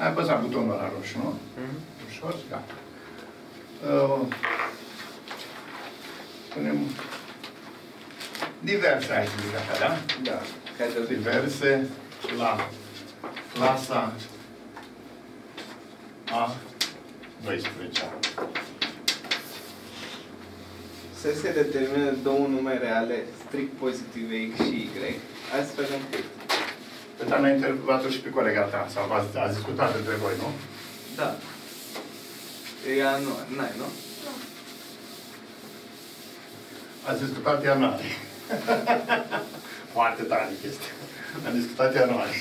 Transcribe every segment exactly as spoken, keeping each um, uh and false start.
Ai apăsat butonul ăla roșu, nu? Mm-hmm. Ușor, gata. Uh, punem diverse aici, gata, da? Da. Diverse la clasa a doisprezecea. Să se determină două nume reale strict pozitive X și Y, astfel încât... Dar n-ai întrebat-o și pe colega ta, sau v-ați ați discutat între voi, nu? Da. Ea nu, n-ai, nu? Nu. Ați discutat ea n-are. Foarte tare chestia. Am discutat ea n-are.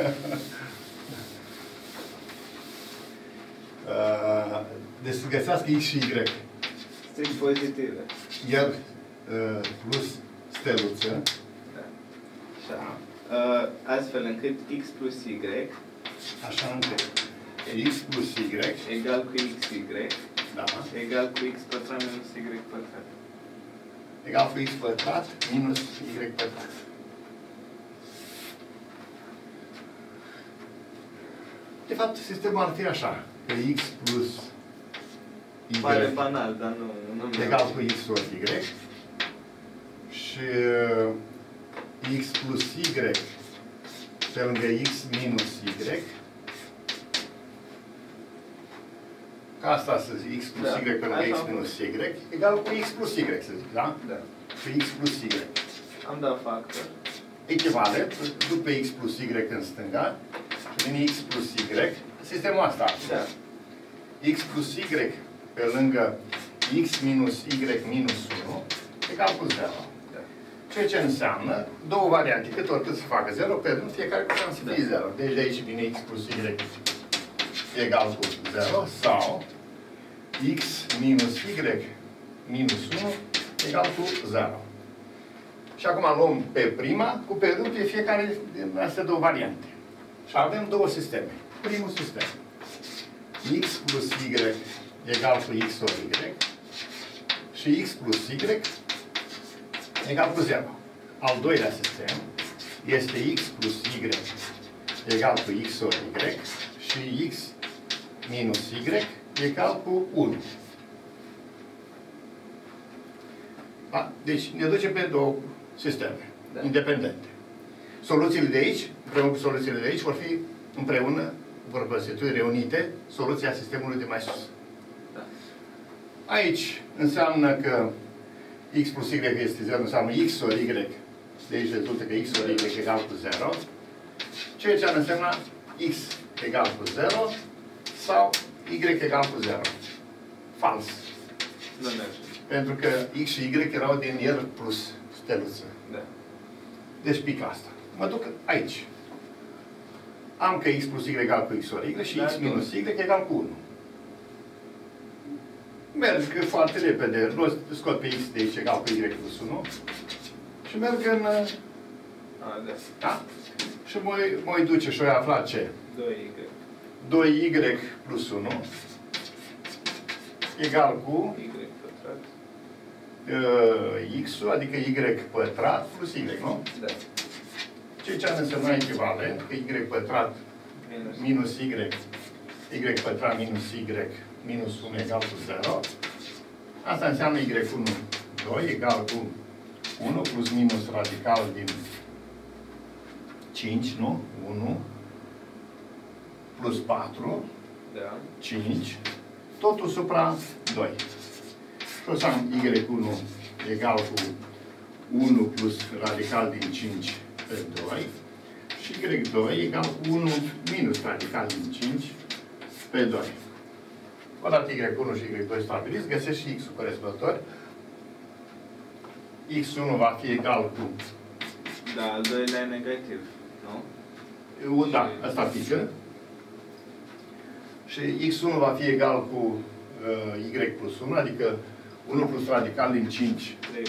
uh, deci să găsească X și Y. Strict pozitive. El uh, plus steluță. Da. Așa. Uh, astfel încât X plus Y. Așa încât. X plus Y. Egal cu X Y. Da. Egal cu X pătrat minus Y pătrat. Egal cu X pătrat minus Y pătrat. De fapt, sistemul ar fi așa. Că X plus Y pare banal, dar nu... nu egal cu X ori Y. Și X plus Y pe lângă X minus Y. Ca asta să zic, X plus da. Y pe lângă X minus Y egal cu X plus Y, să zic, da? Da. Cu X plus Y. Am dat factor. Echivalent, după X plus Y în stânga, și vine X plus Y, sistemul asta. Da. X plus Y pe lângă X minus Y minus unu egal cu zero. Da. Ceea ce înseamnă două variante, cât ori cât să facă zero, pe rând fiecare cu șansă să fie zero. Deci de aici vine X plus Y egal cu zero sau X minus Y minus unu egal cu zero. Și acum luăm pe prima, cu pe rând pe fiecare din astea două variante. Și avem două sisteme. Primul sistem. X plus Y egal cu X ori Y și X plus Y egal cu zero. Al doilea sistem este X plus Y egal cu X ori Y și X minus Y egal cu unu. Da? Deci ne ducem pe două sisteme da. independente. Soluțiile de aici, împreună cu soluțiile de aici, vor fi împreună, vor constitui reunite, soluția sistemului de mai sus. Da. Aici înseamnă că X plus Y este zero, înseamnă X ori Y. De aici rezultă că X ori Y egal cu zero. Ceea ce ar însemna X egal cu zero sau Y egal cu zero. Fals. Nu merge. Pentru că X și Y erau din el plus steluță. Da. Deci pic asta. Mă duc aici. Am că X plus Y egal cu X ori Y și da, X minus Y egal cu unu. Merg foarte repede. Scot pe X de aici egal cu Y plus unu. Și merg în... A, da. Da? Și mă voi duce și voi afla ce? doi Y. doi Y plus unu egal cu Y pătrat. Uh, X-ul, adică Y pătrat plus Y, nu? Da. Ceea ce ar însemna echivalent, că Y pătrat minus Y, Y pătrat minus Y minus unu egal cu zero. Asta înseamnă Y unu, doi egal cu unu plus minus radical din cinci, nu? unu plus patru, da. cinci, totul supra doi. Și o să am Y unu egal cu unu plus radical din cinci pe doi și Y doi egal cu unu minus radical din cinci pe doi. Odată Y unu și Y doi stabiliți, găsesc și X-ul corespunzător. X unu va fi egal cu... Da, al doilea e negativ, nu? Da, asta pică. Și X unu va fi egal cu uh, Y plus unu, adică unu plus radical din cinci. trei.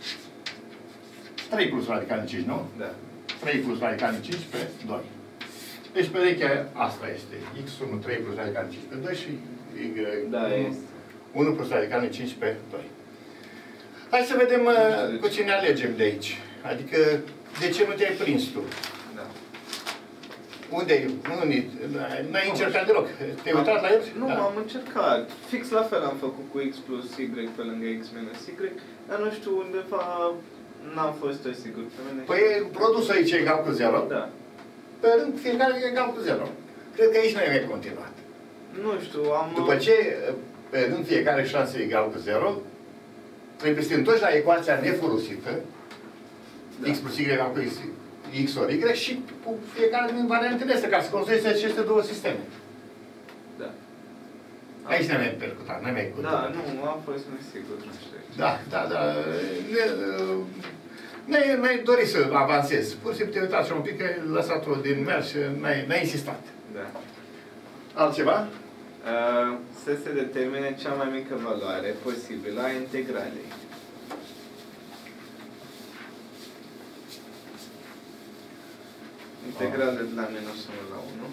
trei plus radical din cinci, nu? Da. trei plus radical din cinci pe doi. Deci perechea asta este. X unu, trei plus radical din cinci pe doi și Y da, unu, este. unu plus radical din cinci pe doi. Hai să vedem uh, cu ce ne alegem de aici. Adică, de ce nu te-ai prins tu? Da. Unde? N-ai încercat deloc. Te-ai uitat la el? Nu, Da. am încercat. Fix la fel am făcut cu X plus Y pe lângă X minus Y, dar nu știu undeva n-am fost eu sigur pe mine. Păi produsul aici e egal cu zero. Da. Pe rând fiecare e egal cu zero. Cred că aici nu e mai continuat. Nu știu, am... După ce pe rând fiecare șansă e egal cu zero, trebuie să te întorci la ecuația nefolosită, Da. X plus Y egal cu X, X ori Y și cu fiecare din variantele astea, ca să construiești aceste două sisteme. Da. Aici ne-am mai percutat, n-am mai Da, percutat. nu, am fost nesigur, nu știu. Da, da, da. Ne- N-ai dorit să avansezi. Pur și simplu te uitați un pic, că ai lăsat-o din mers și n-ai n-ai insistat. Da. Altceva? Uh, să se determine cea mai mică valoare posibilă a integralei. Integrale de la minus unu la unu.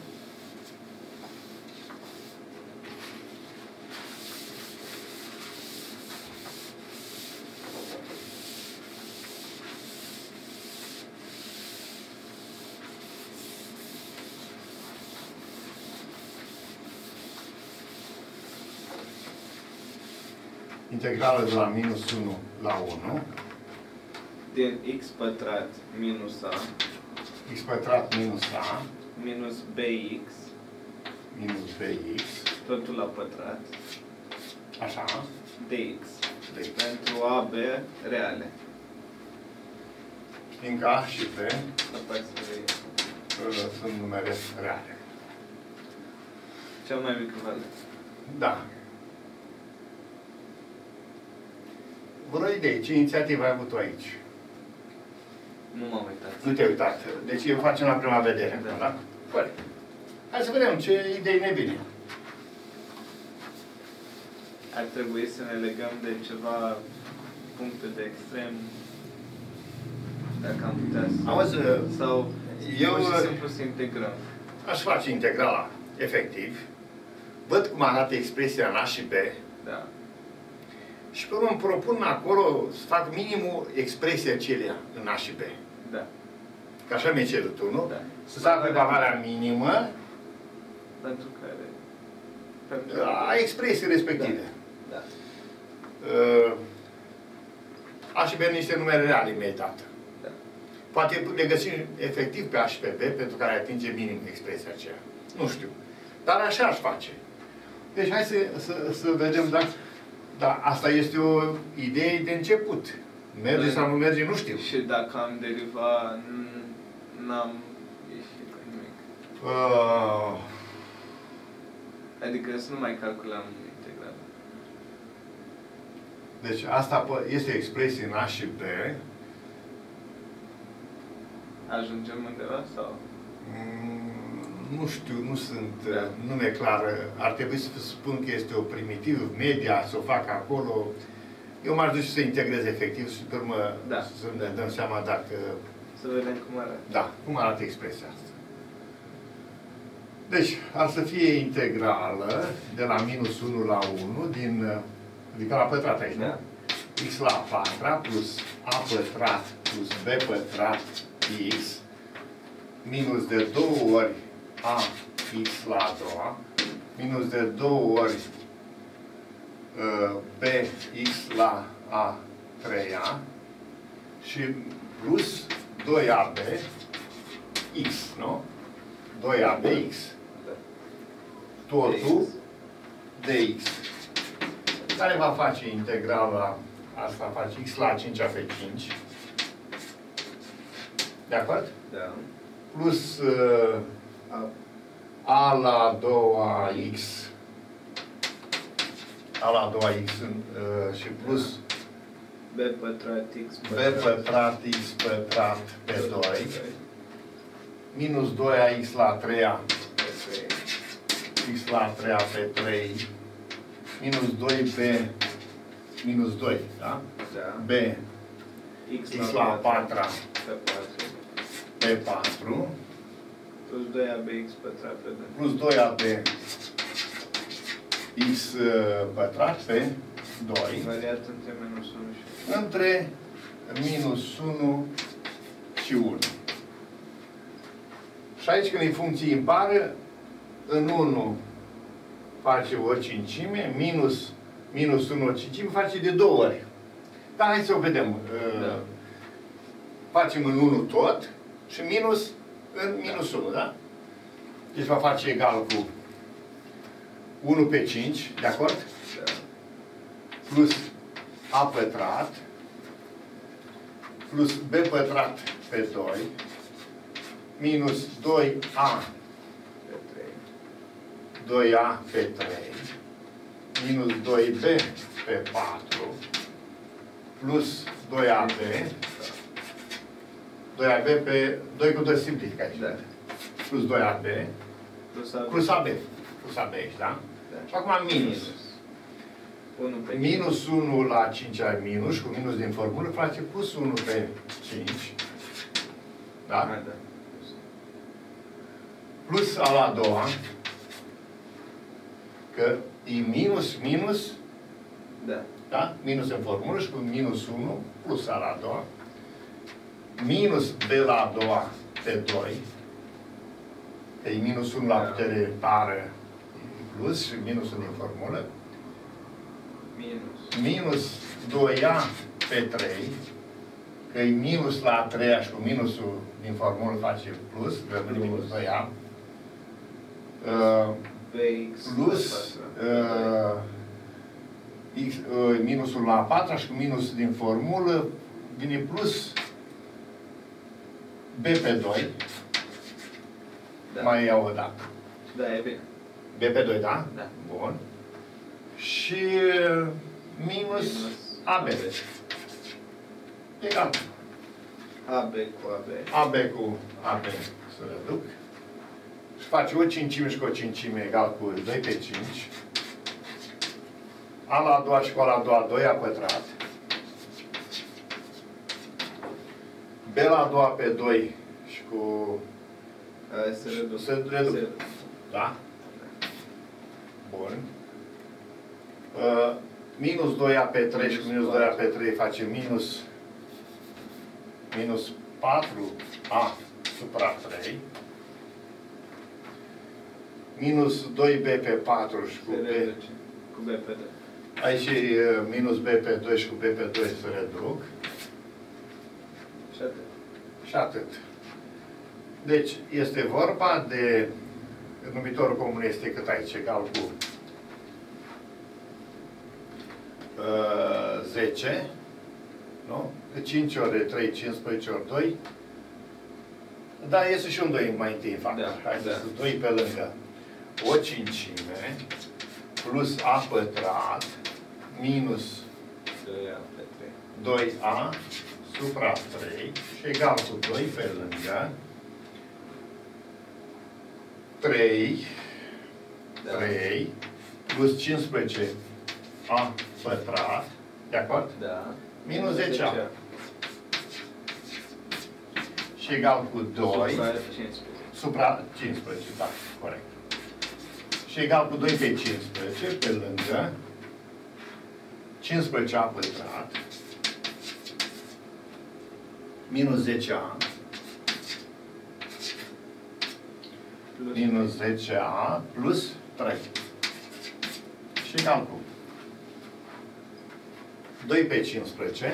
Integrală de la minus unu la unu. Din x pătrat minus a X pătrat minus A minus bx, minus Bx. totul la pătrat, Așa. dx. Deci, Pentru a, b reale. știm că A și B Apați să vei. uh, sunt numere reale. Cea mai mică valoare. Da. Vreo idee, ce inițiativă ai avut tu aici? Nu m-am uitat. Nu te-ai uitat. Deci eu facem la prima vedere. Da. Da? Corect. Hai să vedem ce idei ne vine. Ar trebui să ne legăm de ceva puncte de extrem, dacă am putea să... Auzi, Sau eu- pur și simplu să integrăm. aș face integrala, efectiv. Văd cum arată expresia în A și B. Da. Și pe urmă îmi propun acolo să fac minimul expresia acelea în A și B. Da. Că așa mi-e cerut tu, nu? Da. Să fac pe valoarea minimă Pentru care... Pentru a expresiei respective. Da. Uh, A și B niște numere reale imediat. Da. Poate le găsim efectiv pe A și pe B pentru care atinge minim expresia aceea. Nu știu. Dar așa aș face. Deci hai să, să, să vedem dacă... Da, asta este o idee de început. Merge Da. sau nu merge, nu știu. Și dacă am deriva, n- n-am ieșit cu nimic. Uh, Adică să nu mai calculăm integral. deci asta pă- este o expresie în A și B. Ajungem undeva sau? Mm, nu știu, nu sunt, Da. nu mi-e clar. Ar trebui să spun că este o primitivă, media, să o fac acolo. Eu m-aș duce să integrez efectiv și pe urmă Da. să ne dăm seama dacă... Să vedem cum arată. Da, cum arată expresia asta. Deci, ar să fie integrală de la minus unu la unu din... Adică la pătrat aici, Da. nu? X la a patra plus A pătrat plus B pătrat X minus de două ori A X la a doua minus de două ori uh, B X la a treia și plus doi A B X, nu? doi A B X. Da. Totul dx. Care va face integrala asta? Face x la a cincea pe cinci. De acord? Da. Plus uh, a la a doua x. A la a doua x uh, și plus B pătrat X b pătrat x pătrat pe doi. Minus doi a x la a treia. X la a treia pe trei. Minus doi b minus doi, da? Da. B X x la a patra pe patru. pe patru. Plus doi A B X pătrat pe doi. Plus doi A B x uh, pătrat pe doi. Variat între minus unu și Între minus unu și unu. Și aici când e funcție impară, în unu face o cincime, minus, minus unu o cincime, face de două ori. Dar hai să o vedem. Da. Facem în unu tot și minus în minus unu, da? Deci va face egal cu unu pe cinci, de acord? Da. Plus a pătrat plus b pătrat pe doi minus doi a Pe trei. doi a pe trei minus doi b pe patru plus doi a b doi a b pe doi cu doi simplific aici. Da. Plus doi a b Plus A B. plus A B. Plus A B aici, da? Da. Și acum minus. unu pe Minus unu la cinci ai minus, cu minus din formulă, face plus unu pe cinci. Da? Da, da. Plus a la doua, că e minus, minus, Da. da? Minus în formulă și cu minus unu, plus a la doua. Minus b la a doua pe doi. Că e minus unu la putere pară plus și minusul din formulă. Minus. Minus doi a pe trei, că e minus la a treia și cu minusul din formulă face plus, rămâne minus doi a. Uh, Bx plus uh, x, uh, minusul la a patra și cu minusul din formulă vine plus b pe doi. Da. Mai iau o dată. Da, e bine. b pe doi, da? Da. Bun. Și minus, minus A B. Egal. A B cu A B. A B cu A B să reduc. Și face o cincime și cu o cincime egal cu doi pe cinci. A la a doua și cu a la a doua, doi a pătrat. B la a doua pe doi și cu... A, se reduc. Se reduc. Se... Da? Bun. Uh, minus doi a pe trei și cu minus doi a pe trei face minus minus patru a supra trei. Minus doi b pe patru și cu se b. reduce. Cu B pe doi. Aici e uh, minus b pe doi și cu b pe doi se reduc. Și atât. Și atât. Deci, este vorba de numitorul comun este cât aici, egal cu uh, zece, nu? De cinci ori trei, cincisprezece ori doi. Da, este și un doi mai întâi în factor. Da, Hai da. să doi pe lângă o cincime plus a pătrat minus doi A pe trei. doi a supra trei și egal cu doi pe lângă trei, Da. trei plus cincisprezece a pătrat, de acord? Da. Minus zece a. Și egal cu doi Supra cincisprezece. supra cincisprezece, da, corect. Și egal cu doi pe cincisprezece pe lângă cincisprezece a pătrat minus zece a Plus minus zece a plus trei. Și egal cu doi pe cincisprezece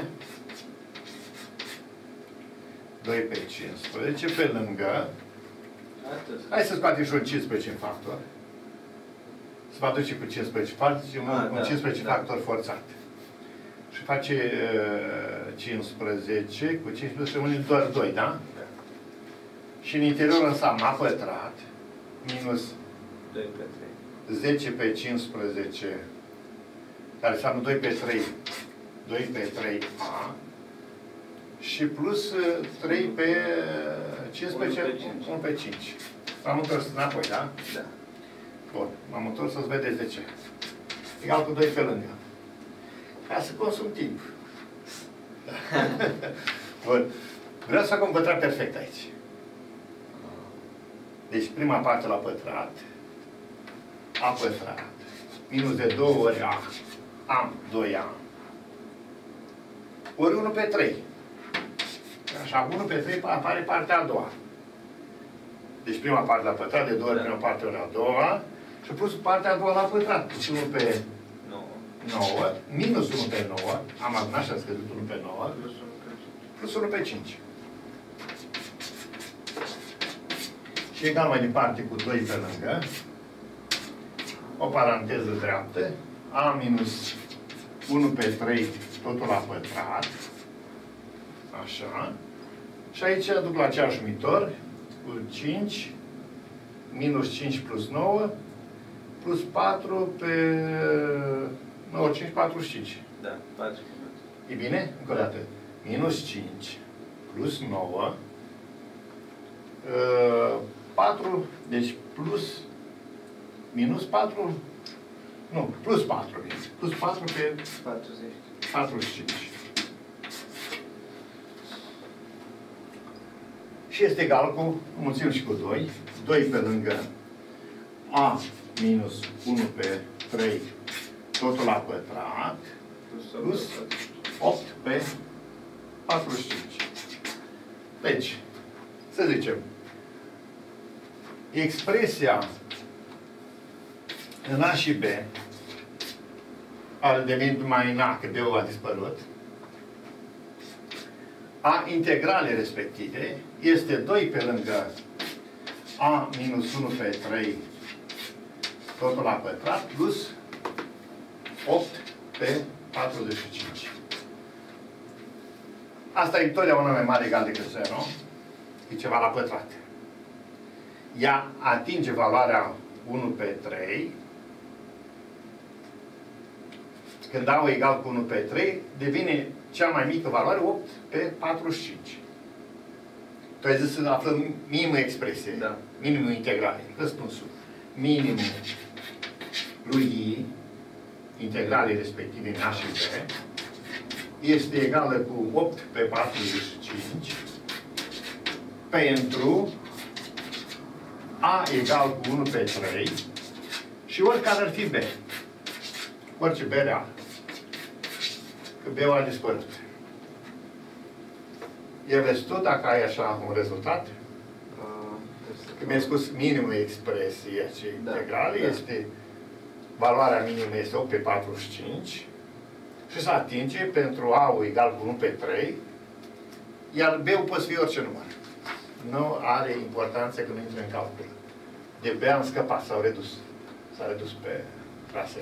doi pe cincisprezece pe lângă, atât. hai să scoatem și un cincisprezece în factor. Se va duce cu cincisprezece, facem Ah, un da, cincisprezece da. factor forțat. Și face uh, cincisprezece cu cincisprezece și rămâne doar doi, da? Da. Și în interior înseamnă a pătrat minus doi pe trei. zece pe cincisprezece, care înseamnă doi pe trei, doi pe trei a, și plus uh, trei pe cincisprezece, unu pe cinci. unu pe cinci. M-am întors înapoi, da? Da. Bun. M-am întors să-ți vedeți de ce. Egal cu doi pe lângă. Ca să consum timp. Bun. Vreau să fac un pătrat perfect aici. Deci prima parte la pătrat, a pătrat, minus de două ori a, am doi a, ori unu pe trei. Așa, unu pe trei apare partea a doua. Deci prima parte la pătrat, de două ori Da. prima parte ori a doua. Și plus partea a doua la pătrat. Deci unu pe nouă. nouă, minus unu pe nouă. Am adunat și am scăzut unu pe nouă. Plus unu pe cinci. Plus unu pe cinci. Și egal mai departe cu doi pe lângă. O paranteză dreaptă. A minus unu pe trei, totul la pătrat. Așa. Și aici duc la aceeași numitor. Cu cinci. Minus cinci plus nouă. Plus patru pe nouă, cinci, patruzeci și cinci. Da, patruzeci. E bine? Încă o dată. Minus cinci plus nouă. patru, deci plus minus patru. Nu, plus patru. Plus patru pe patruzeci. patruzeci și cinci. Și este egal cu, mulțim și cu doi. doi pe lângă A minus unu pe trei, totul la pătrat. Plus opt pe patruzeci și cinci. Deci, să zicem, expresia în A și B a devenit mai în A, că B-ul a dispărut. A integrale respective este doi pe lângă A minus unu pe trei, totul la pătrat, plus opt pe patruzeci și cinci. Asta e întotdeauna mai mare egal decât zero. E ceva la pătrat. Ea atinge valoarea unu pe trei. Când A egal cu unu pe trei, devine cea mai mică valoare, opt pe patruzeci și cinci. Tu ai zis să aflăm minimă expresie. Da. Minimul integral. Răspunsul. Minimul lui I, integrale respective în A și B, este egală cu opt pe patruzeci și cinci pentru A egal cu unu pe trei și oricare ar fi B. Orice B real. Că B-ul a dispărut. E vezi tu dacă ai așa un rezultat? Că mi-ai spus minimul expresiei acei Da, integrale da. este valoarea minimă este opt pe patruzeci și cinci și se atinge pentru A-ul egal cu unu pe trei, iar B-ul poate fi orice număr. Nu are importanță că nu intră în calcul. De B am scăpat, s-au redus. S-a redus pe traseu.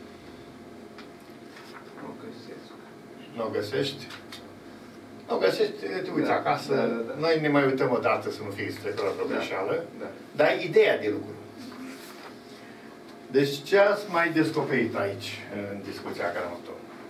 Nu găsesc. Nu o găsești? Nu o găsești, te uiți Da, acasă. da, da, da. Noi ne mai uităm o dată să nu fie strecurat o greșeală. Da. Dar ai ideea de lucru. Deci ce ați mai descoperit aici, în discuția care am avut-o?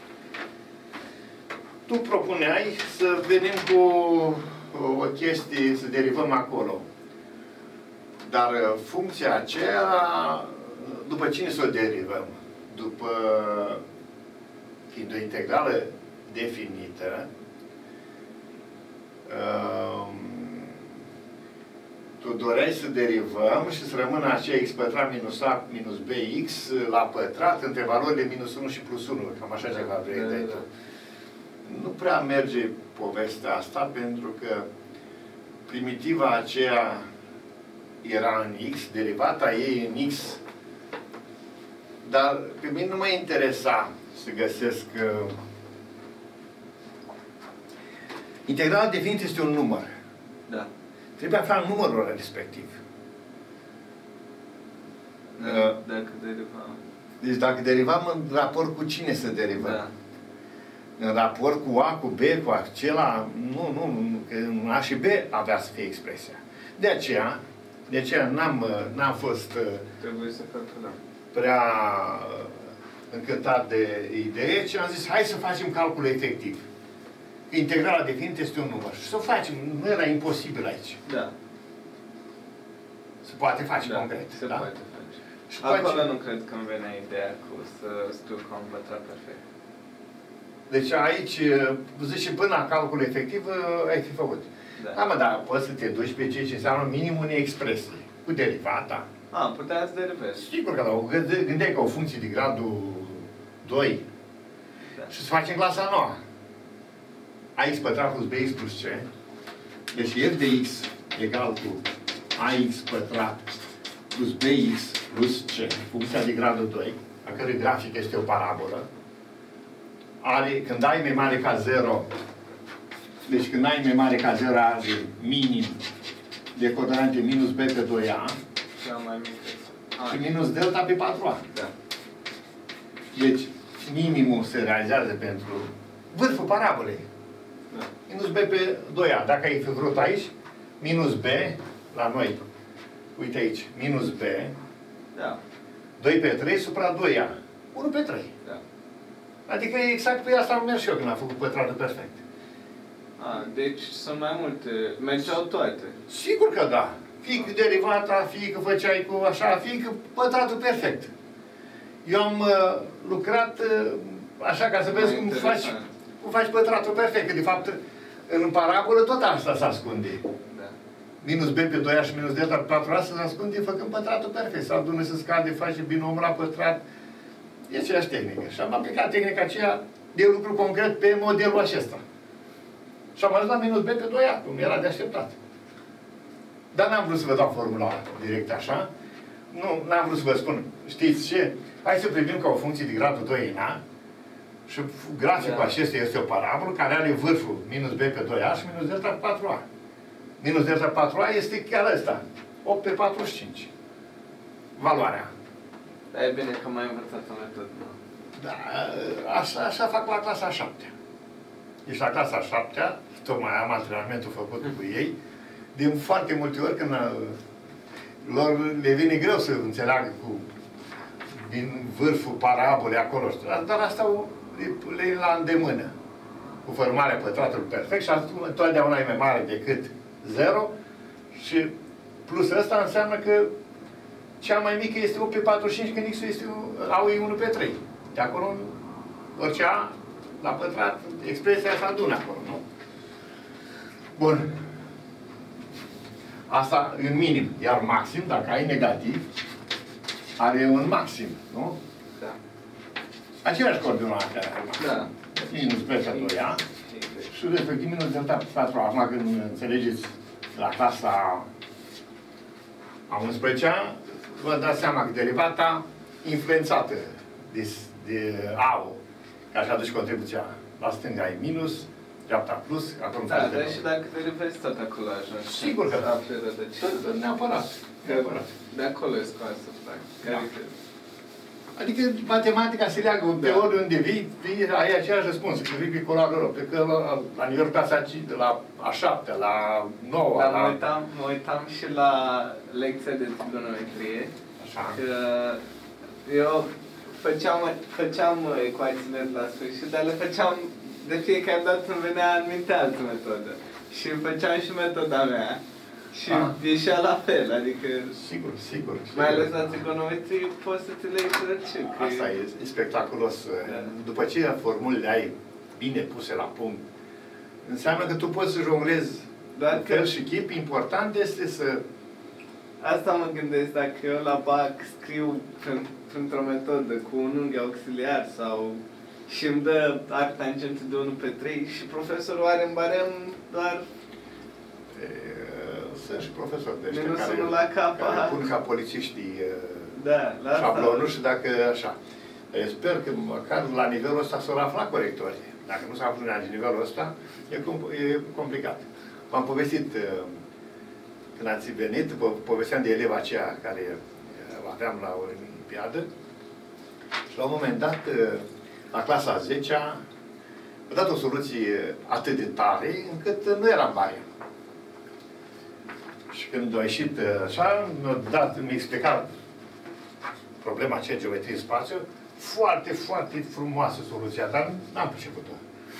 Tu propuneai să venim cu o chestie, să derivăm acolo. Dar funcția aceea, după cine să o derivăm? După, fiind o integrală definită, um, tu doreai să derivăm și să rămână aceea x pătrat minus a minus bx la pătrat între valorile minus unu și plus unu. Cam așa ceva vrei Da, de da, da. Nu prea merge povestea asta, pentru că primitiva aceea era în x, derivata ei în x, dar pe mine nu mă interesa să găsesc... Uh, integrala definită este un număr. Da. Trebuie aflat numărul respectiv. Da. Dacă derivam. Deci dacă derivam în raport cu cine să derivăm? Da. În raport cu A, cu B, cu acela, nu, nu, nu, că în A și B avea să fie expresia. De aceea, de aceea n-am, n-am fost Trebuie să calculăm. prea încântat de idee, ci am zis, hai să facem calculul efectiv. Integrala definită este un număr. Și să o facem, nu era imposibil aici. Da. Se poate face Da, concret. se da? poate face. Și Acolo face... nu cred că îmi venea ideea cu să scriu ca un pătrat perfect. Deci aici, zice, până la calculul efectiv, ai fi făcut. Da. Da, mă, dar poți să te duci pe ceea ce înseamnă minimul unei expresii. Cu derivata. A, putea să derivezi. Sigur că da, o gânde- gândeai ca o funcție de gradul doi. Da. Și să facem clasa nouă. Ax pătrat plus bx plus c. Deci f de x egal cu ax pătrat plus bx plus c, funcția de gradul doi, a cărui grafic este o parabolă, are, când ai mai mare ca zero, deci când ai mai mare ca zero, are minim de codorante minus b pe doi a și minus delta pe patru a. Da. Deci, minimul se realizează pentru vârful parabolei. Da. Minus b pe doi a. Dacă ai fi vrut aici, minus b, la noi, uite aici, minus b, Da. doi pe trei supra doi a. unu pe trei. Da. Adică exact pe asta am mers și eu când am făcut pătratul perfect. A, deci sunt mai multe. Mergeau toate. Sigur că da. Fie că derivata, fie că făceai cu așa, fie că pătratul perfect. Eu am uh, lucrat uh, așa ca să vezi cum faci, cum faci pătratul perfect. Că de fapt în parabolă tot asta se ascunde. Da. Minus b pe doi a și minus delta pe patru a se ascunde făcând pătratul perfect. Să adune, să scade, face binomul la pătrat. E aceeași tehnică. Și am aplicat tehnica aceea de lucru concret pe modelul acesta. Și am ajuns la minus b pe doi a, cum era de așteptat. Dar n-am vrut să vă dau formula direct așa. Nu, n-am vrut să vă spun. Știți ce? Hai să privim ca o funcție de gradul doi în a. Și graficul da. acesta este o parabolă care are vârful minus b pe doi a și minus delta pe patru a. Minus delta pe patru a este chiar ăsta. opt pe patruzeci și cinci. Valoarea. Dar e bine că mai învățat o metodă. Da, așa, așa fac la clasa a șaptea. Deci la clasa a șaptea, tocmai am antrenamentul făcut cu ei, de foarte multe ori când uh, lor le vine greu să înțeleagă cu din vârful parabolei acolo, dar asta o, le, le la îndemână. Cu formarea pătratului perfect și întotdeauna e mai mare decât zero și plus ăsta înseamnă că cea mai mică este opt pe patruzeci și cinci când x-ul este a e unu pe trei. De acolo orice a la pătrat, expresia se adună acolo, nu? Bun. Asta în minim. Iar maxim, dacă ai negativ, are un maxim, nu? Da. Aceleași coordonate are. Da. Minus b pe doi a și respectiv minus delta pe patru a. Acum când înțelegeți la clasa a unsprezecea, vă dați seama că derivata influențată de, de a-ul, ca și aduci contribuția. La stânga ai minus, dreapta plus, acolo da, dar și dacă derivezi tot acolo ajungi. Sigur că da. Tot, neapărat. neapărat. De acolo e scoasă, da. Adică matematica se leagă de da. Ori unde vii, vii, ai aceeași răspuns, că vii pe culoarul lor. Pe că la, la nivelul clasa la a șaptea, la nouă, da, la... mă uitam, mă uitam și la lecția de trigonometrie. Așa. Că eu făceam, făceam ecuațiile la sfârșit, dar le făceam de fiecare dată îmi venea în minte altă metodă. Și făceam și metoda mea. Și ah. ieșea la fel, adică... Sigur, sigur. Mai ales la trigonometrie poți să te le exerci. Asta e, e spectaculos. Da. După ce formulele ai bine puse la punct, înseamnă că tu poți să jonglezi doar în fel și chip. Important este să... Asta mă gândesc, dacă eu la B A C scriu printr-o metodă cu un unghi auxiliar sau... și îmi dă arc tangentul de unu pe trei și profesorul are în barem doar... E, sunt și profesori de ăștia care, la capa. care pun ca polițiștii da, la șablonul și dacă așa. Eu sper că măcar la nivelul ăsta s-au aflat corectorii. Dacă nu s-a aflat la nivelul ăsta, e, e complicat. V-am povestit când ați venit, povesteam de eleva aceea care o aveam la o olimpiadă și la un moment dat la clasa a zecea, a dat o soluție atât de tare, încât nu era bare. Și când a ieșit așa, mi-a dat, mi-a explicat problema aceea geometrie spațiu, foarte, foarte frumoasă soluția, dar n-am priceput-o.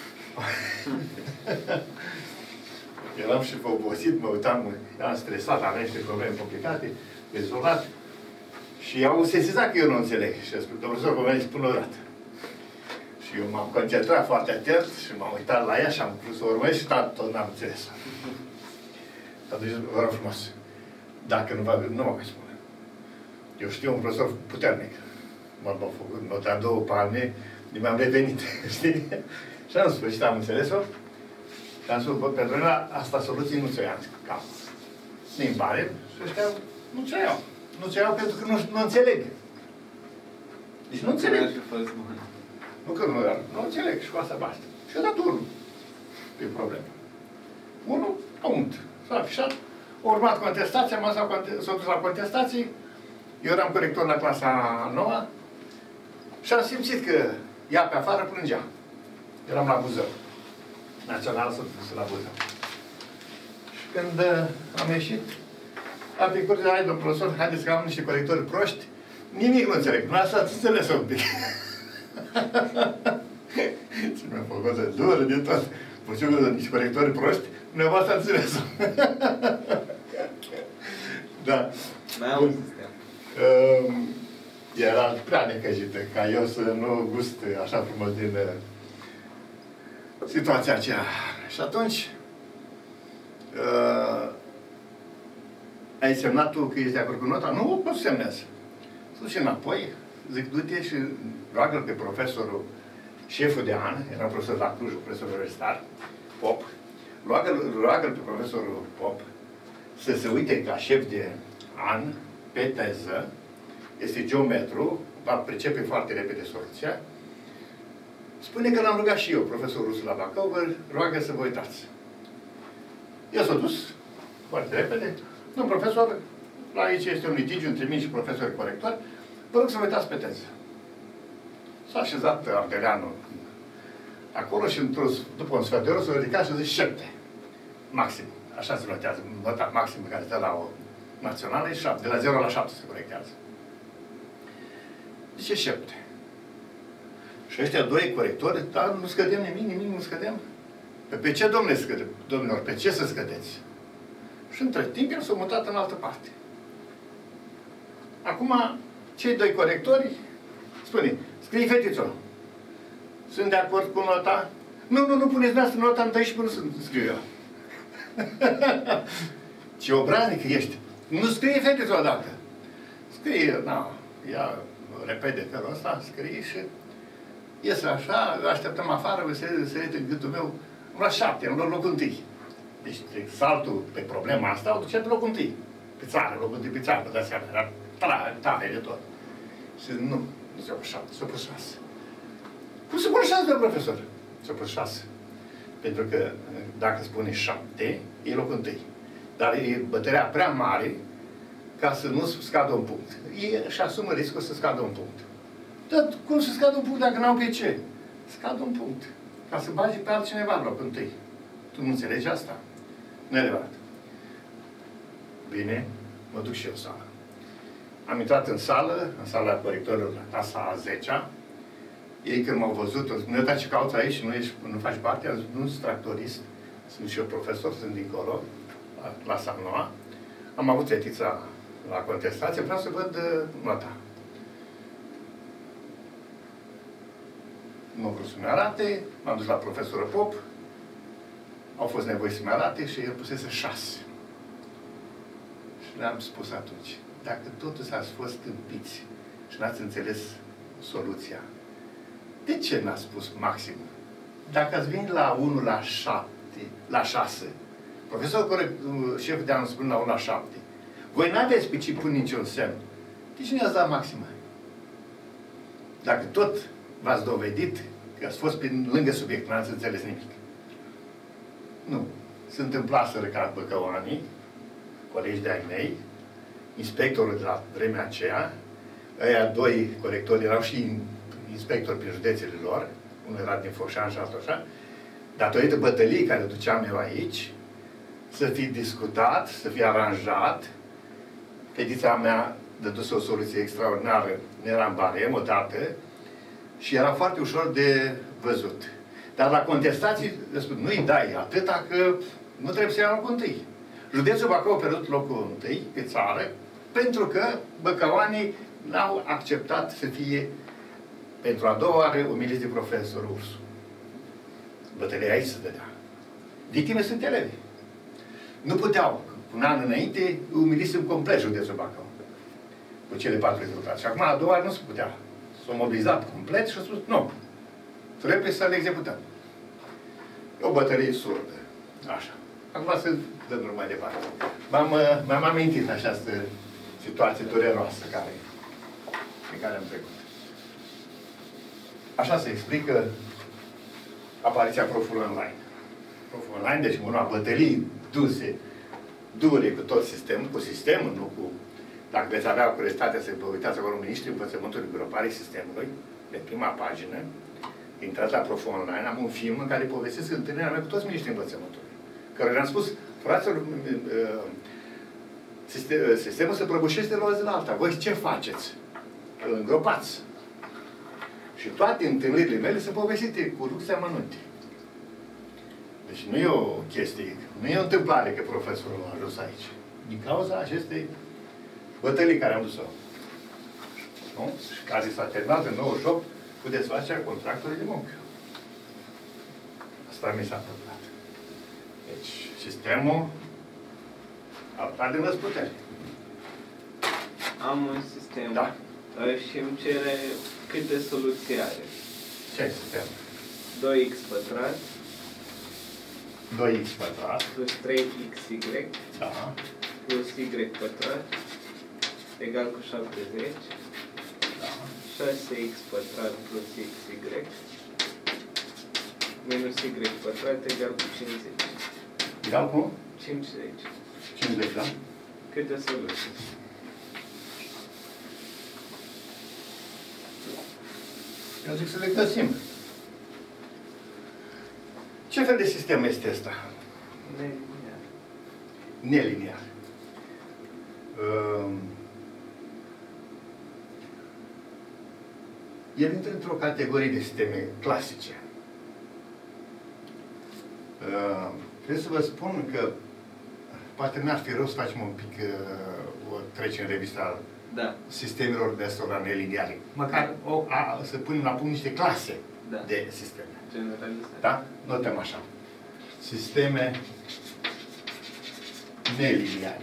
Eram și pe obosit, mă uitam, eram stresat, aveam niște probleme complicate, rezolvat. Și au sesizat că eu nu înțeleg. Și a spus, domnul profesor, vă veniți până o dată. Și eu m-am concentrat foarte atent și m-am uitat la ea și am vrut să o urmăresc și tot n-am înțeles. Atunci, vă rog frumos, dacă nu vă nu mă mai spune. Eu știu un profesor puternic. M-a făcut, m-a dat două palme, de mi-am revenit, știi? Și am spus, am înțeles-o. Și am spus, pentru mine, asta soluții nu ți-o ia în cap. Nu-i pare, Și ăștia nu ți iau. Nu ți iau pentru că nu, nu înțeleg. Deci nu înțeleg. Nu că nu era. Nu înțeleg și cu asta basta. Și eu dat unul. Pe problemă. Unul, punct. S-a afișat. A urmat contestația, m-a s-a dus la contestații. Eu eram corector la clasa a noua și am simțit că ea pe afară plângea. Eram la Buzău. Național s-a dus la Buzău. Și când uh, am ieșit, am picut de hai, domn profesor, haideți că am niște corectori proști. Nimic nu înțeleg. Nu asta ați înțeles un pic. Și mi-a făcut de dură de tot. Puțin de niște corectori proști, dumneavoastră ați înțeles. Da. Mai am un sistem. Uh, era prea necăjită ca eu să nu gust așa frumos din uh, situația aceea. Și atunci uh, ai semnat tu că ești de acord cu nota? Nu, pot să semnez. Să duci înapoi, zic, du-te și roagă-l pe profesorul, șeful de an, era profesor la Cluj, profesor universitar, Pop, roagă-l roagă pe profesorul Pop să se uite ca șef de an pe teză, este geometru, va pricepe foarte repede soluția. Spune că l-am rugat și eu, profesorul Rusu la Bacău, vă roagă să vă uitați. El s-a dus foarte repede. Domn profesor, la aici este un litigiu între mine și profesorii corectori, vă rog să vă uitați pe teză. S-a așezat Ardeleanu acolo și după un sfert de oră s-a ridicat și a zis șapte. Maxim. Așa se notează. Nota maximă care stă la o națională e șapte. De la zero la șapte se corectează. De ce șapte? Și ăștia doi corectori, dar nu scădem nimic, nimic nu scădem. Pe, pe ce, domnule, scădem? Domnilor, pe ce să scădeți? Și între timp el s-a mutat în altă parte. Acum, cei doi corectori spune, scrie fetițo. Sunt de acord cu nota? Nu, nu, nu puneți noastră nota în doisprezece până să scriu eu. Ce obraznic ești. Nu scrie fetițo odată. Scrie, na, ia repede felul ăsta, scrie și iese așa, așteptăm afară, se, se uite în gâtul meu, la șapte, am luat locul întâi. Deci saltul pe problema asta o ducea pe locul întâi. Pe țară, locul întâi pe țară, vă dați seama, era tare, tare de tot. Și nu, nu s-a pus șapte, s-a pus șase. Cum se pune șase, domnul profesor? S-a pus șase. Pentru că dacă spune șapte, e locul întâi. Dar e bătărea prea mare ca să nu scadă un punct. E și asumă riscul să scadă un punct. Dar cum să scadă un punct dacă n-au pe ce? Scadă un punct. Ca să bagi pe altcineva în locul întâi. Tu nu înțelegi asta? Nu e adevărat. Bine, mă duc și eu în sală. Am intrat în sală, în sala corectorilor, la clasa a zecea. Ei când m-au văzut, nu uitați ce cauți aici, nu, ești, nu faci parte, am zis, nu sunt tractorist, sunt și eu profesor, sunt dincolo, la clasa noua. Am avut fetița la contestație, vreau să văd uh, nota. Nu vreau să-mi arate, m-am dus la profesorul Pop, au fost nevoi să-mi arate și el pusese șase. Și le-am spus atunci, dacă totuși ați fost tâmpiți și n-ați înțeles soluția, de ce n-ați spus maxim? Dacă ați venit la unu la șapte, la șase, profesorul corect, șeful de anul spune la unu la șapte, voi n-aveți pe ce pune niciun semn. De ce ne-ați dat maximă? Dacă tot v-ați dovedit că ați fost pe lângă subiect, n-ați înțeles nimic. Nu. Se întâmplaseră ca băcăoanii, colegi de-ai mei, inspectorul de la vremea aceea, ăia doi corectori erau și inspectori prin județele lor, unul era din Focșani și altul așa, datorită bătăliei care duceam eu aici, să fi discutat, să fi aranjat, fetița mea dăduse o soluție extraordinară, nu era în barem odată, și era foarte ușor de văzut. Dar la contestații, nu-i dai atâta că nu trebuie să ia locul întâi. Județul Bacău a pierdut locul întâi pe țară, pentru că băcăoanii n-au acceptat să fie pentru a doua oară umiliți de profesorul Ursu. Bătălia aici se dădea. Victime sunt elevi. Nu puteau. Un an înainte umilisem complet județul Bacău. Cu cele patru rezultate. Și acum, a doua oară, nu se putea. S-au mobilizat complet și au spus, nu. Trebuie să le executăm. E o bătălie surdă. Așa. Acum se dăm drumul mai departe. M-am amintit această situație dureroasă care, pe care am trecut. Așa se explică apariția profului online. Proful online, deci unul bătălii duse, dure cu tot sistemul, cu sistemul, nu cu... Dacă veți avea curiozitatea să vă uitați acolo Ministrul Învățământului Gropare Sistemului, de prima pagină, intrați la Proful Online, am un film în care povestesc întâlnirea mea cu toți Ministrii Învățământului. Care le-am spus, fraților, sistemul se prăbușește de la o zi la alta. Voi ce faceți? Îl îngropați. Și toate întâlnirile mele sunt povestite cu luxe amănunte. Deci nu e o chestie, nu e o întâmplare că profesorul a ajuns aici. Din cauza acestei bătălii care am dus-o. Nu? Și care s-a terminat în nouăzeci și opt cu desfacerea contractului de muncă. Asta mi s-a întâmplat. Deci, sistemul a luat din răsputere. Am un sistem. Da. Și îmi cere câte soluții are. Ce sistem? doi x pătrat doi x pătrat plus trei x y da. plus y pătrat egal cu șaptezeci. Da. șase x pătrat plus xy minus y pătrat egal cu cincizeci. Egal cu? cincizeci. cincizeci, da? Câte soluții? Eu zic să le găsim. Ce fel de sistem este ăsta? Neliniar. Neliniar. Uh, el intră într-o categorie de sisteme clasice. Uh, trebuie să vă spun că poate n-ar fi rău să facem un pic uh, o trecere în revista da. sistemelor de astea neliniare. Măcar o, a, să punem la punct niște clase da. de sisteme. Generalizare. Da? Notăm așa. Sisteme neliniare.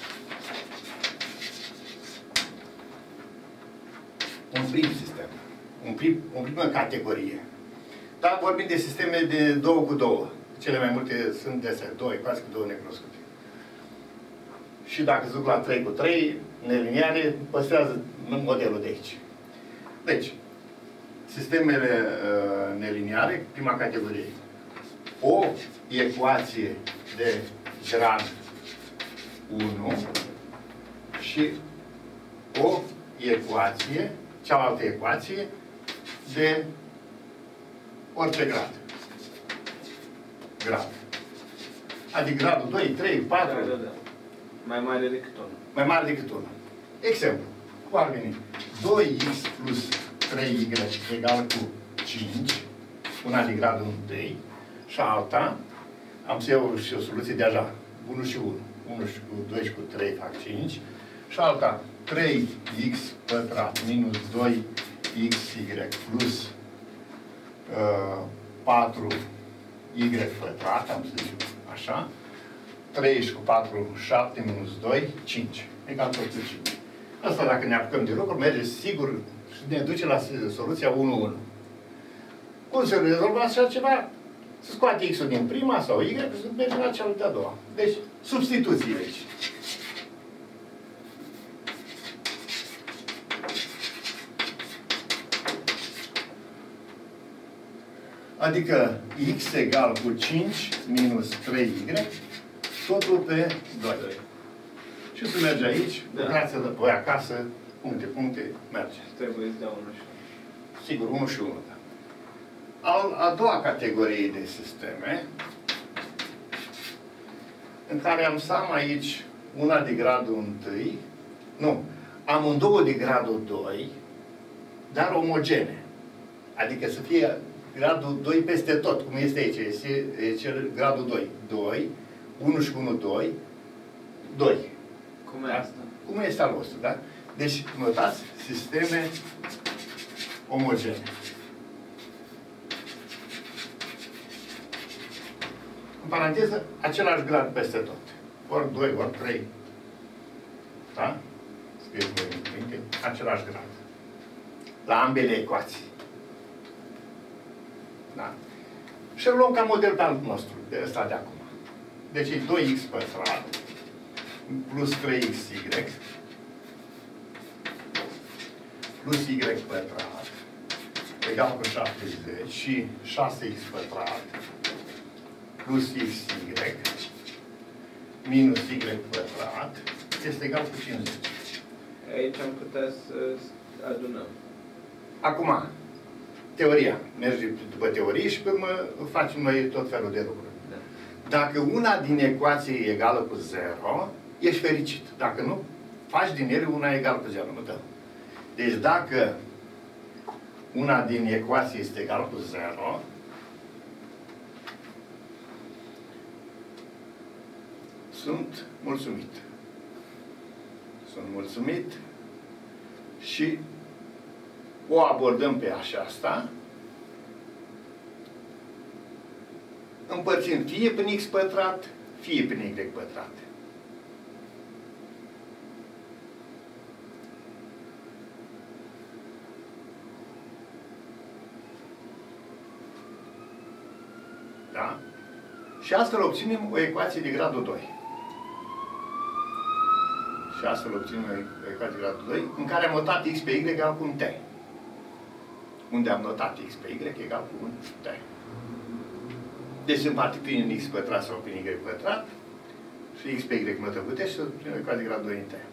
Un prim sistem. Un prim, o primă categorie. Dar vorbim de sisteme de două cu două. Cele mai multe sunt de astea, doi, quasi cu două necunoscute. Și dacă se duc la trei cu trei, neliniare, păstrează modelul de aici. Deci, sistemele uh, neliniare, prima categorie. O ecuație de grad unu și o ecuație, cealaltă ecuație, de orice grad. Grad. Adică gradul doi, trei, patru. Da, da, da. Mai mare decât unu. Mai mare decât unu. Exemplu. Cum ar veni? doi x plus trei y egal cu cinci. Una de gradul întâi. Și alta. Am să iau și o soluție de așa. unu și unu. unu și cu doi și cu trei fac cinci. Și alta. trei x pătrat minus doi x y plus uh, patru y pătrat. Am să zic așa. trei cu patru, șapte minus doi, cinci. Egal tot cu cinci. Asta dacă ne apucăm de lucru, merge sigur și ne duce la soluția unu unu. Cum se rezolvă așa ceva? Se scoate x-ul din prima sau y și se merge la cea de-a doua. Deci, substituții aici. Adică x egal cu cinci minus trei y, totul pe doi. Și să merge aici, da. Lucrați-o de voi acasă, puncte, puncte, merge. Trebuie să dea unu și unu. Sigur, unu și unu, da. Al, a doua categorie de sisteme, în care am să am aici una de gradul întâi, nu, amândouă de gradul doi, dar omogene. Adică să fie gradul doi peste tot, cum este aici, este, este gradul doi. doi, unu și unu, doi, doi. Cum e asta? Cum este al vostru, da? Deci, notați, sisteme omogene. În paranteză, același grad peste tot. Ori doi, ori trei. Da? Scrieți voi în cuvinte, același grad. La ambele ecuații. Da? Și îl luăm ca model pe al nostru, de ăsta de acum. deci e doi x pătrat plus trei x y plus y pătrat egal cu șaptezeci și șase x pătrat plus xy minus y pătrat este egal cu cincizeci. Aici am putea să adunăm. Acum, teoria. Mergi după teorie și pe urmă facem noi tot felul de lucruri. Da. Dacă una din ecuații e egală cu zero, ești fericit. Dacă nu, faci din ele una egală cu zero. Nu dă. Deci dacă una din ecuații este egală cu zero, sunt mulțumit. Sunt mulțumit și o abordăm pe aceasta, împărțim fie prin x pătrat, fie prin y pătrat. Da? Și astfel obținem o ecuație de gradul doi. Și astfel obținem o ecuație de gradul doi, în care am notat x pe y egal cu un t. Unde am notat x pe y egal cu un t. Deci se împarte prin x pătrat sau prin y pătrat și x pe y notăm cu t și obținem o ecuație de gradul doi în t.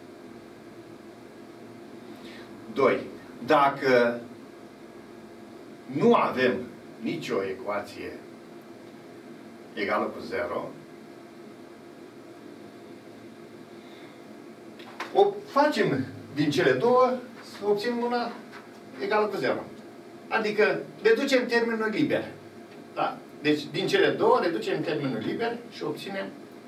doi. Dacă nu avem nicio ecuație egală cu zero, o facem din cele două să obținem una egală cu zero. Adică reducem termenul liber. Da? Deci din cele două reducem termenul liber și obținem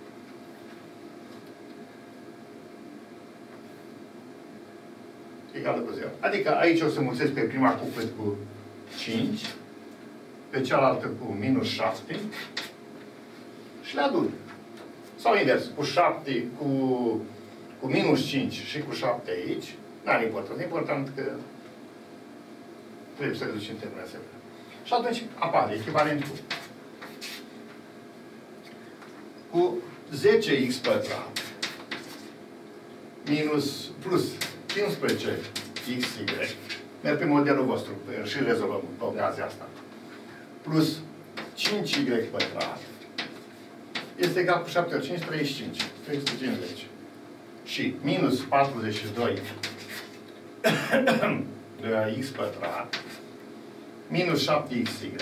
egală cu zero. Adică aici o să mulțesc pe prima cuplet cu cinci, pe cealaltă cu minus șapte și le adun. Sau invers, cu șapte, cu, cu minus cinci și cu șapte aici, n-are importanță. E important că trebuie să reducem termenul ăsta. Și atunci apare echivalent cu cu zece x pătrat minus plus cincisprezece x y, merg pe modelul vostru și rezolvăm pe ocazia asta, plus cinci y pătrat este egal cu șapte ori cinci, treizeci și cinci. trei sute cincizeci. Și minus patruzeci și doi de x pătrat minus șapte x y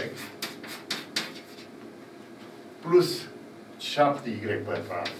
plus șapte y pătrat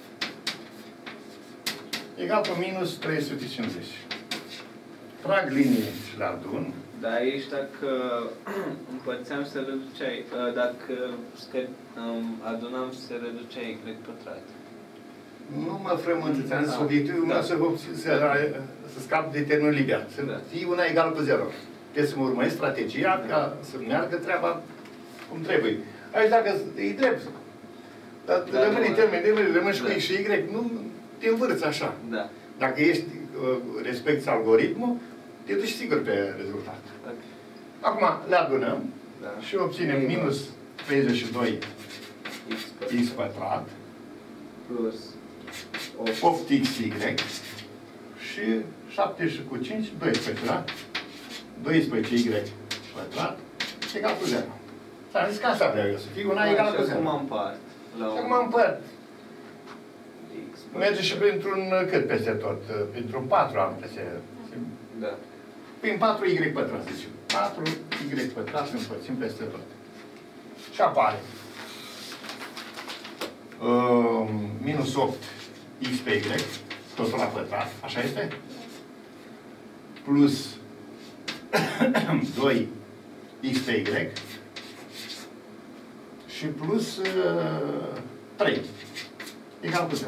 egal cu minus trei sute cincizeci. Trag linie și le adun. Dar aici dacă împărțeam se reduceai, dacă adunam se reducea y pătrat. Nu mă frământă, ți-am obiectivul meu să, să, să scap de termenul liber. Să da. Fie una egală cu zero. Trebuie să mă urmăresc strategia ca să meargă treaba cum trebuie. Aici dacă e drept, dar da, rămâne în termen de rămâni și cu x și y, nu te învârți așa. Da. Dacă ești, respecti algoritmul, te duci sigur pe rezultat. Okay. Acum le adunăm da. Și obținem minus, minus treizeci și doi x pătrat plus opt x y și șapte și cu cinci, doisprezece, da? doisprezece y pătrat egal cu zero. S-a zis că asta vreau eu, să fie una egală cu zero. Și acum împart. Și acum împart. Merge și printr-un cât peste tot? Printr-un patru am peste. Da. Prin patru y pătrat, zicem. patru y pătrat împărțim peste tot. Și apare uh, minus opt x pe y, totul la pătrat, așa este? Plus doi x pe y și plus uh, trei. Egal cu zero.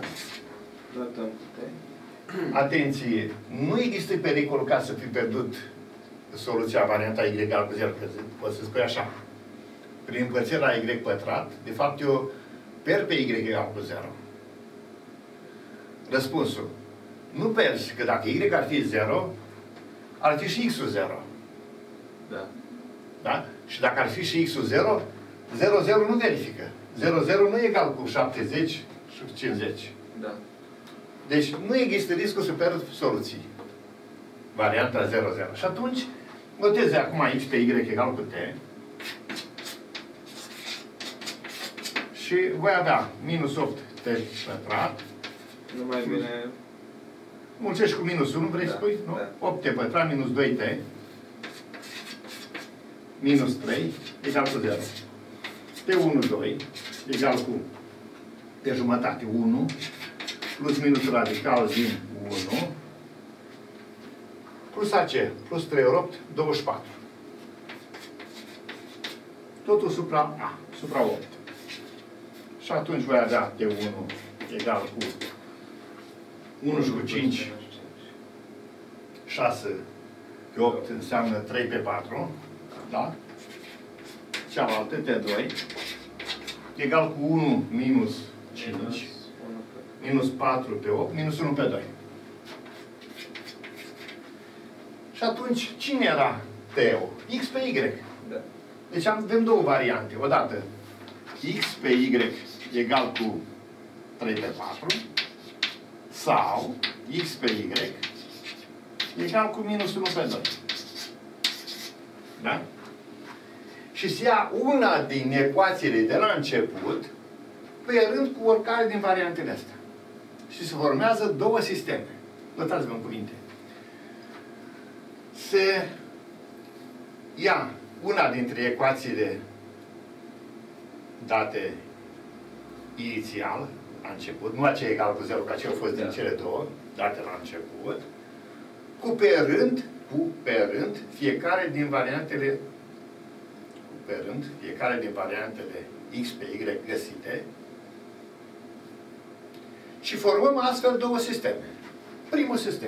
Atenție! Nu există pericolul ca să fi pierdut soluția varianta y egal cu zero, că poți să spui așa. Prin împărțirea y pătrat, de fapt eu pierd pe y egal cu zero. Răspunsul. Nu pierzi, că dacă y ar fi zero, ar fi și x-ul zero. Da. Da? Și dacă ar fi și x-ul zero, zero, zero nu verifică. zero, zero nu e egal cu șaptezeci și cincizeci. Da. Deci nu există riscul să pierd soluții. Varianta zero, zero. Și atunci, notez acum x pe y egal cu t. Și voi avea minus opt t pătrat. Nu mai bine... Mulțești cu minus unu, vrei da, să spui? Nu? Da. opt t pătrat minus doi t minus trei egal cu zero. T unu, doi egal cu pe jumătate unu plus minus radical din unu plus A C plus trei ori opt, douăzeci și patru. Totul supra A, supra opt. Și atunci voi avea T unu egal cu unu și cu cinci, șase pe opt înseamnă trei pe patru, da? Cealaltă, T doi, egal cu unu minus cinci, minus patru pe opt, minus unu pe doi. Și atunci, cine era T-ul? X pe Y. Da. Deci avem două variante. Odată, X pe Y egal cu trei pe patru, sau X pe Y egal cu minus unu pe doi. Da? Și se ia una din ecuațiile de la început, pe rând cu oricare din variantele astea. Și se formează două sisteme. Notați-vă în cuvinte. Se ia una dintre ecuațiile date inițial, la început, nu aceea egal cu zero, că aceea au fost din cele două, date la început, cu pe rând, cu pe rând, fiecare din variantele, cu pe rând, fiecare din variantele X pe Y găsite, și formăm astfel două sisteme. Primul sistem.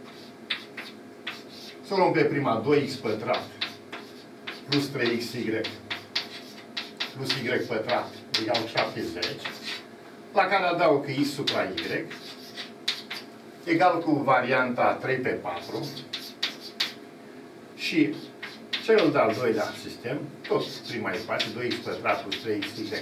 Să o luăm pe prima, doi x pătrat plus trei x y plus y pătrat egal cu șaptezeci, la care adaug x supra y egal cu varianta trei pe patru și celul de-al doilea sistem, tot prima ecuație, doi x pătrat plus trei x y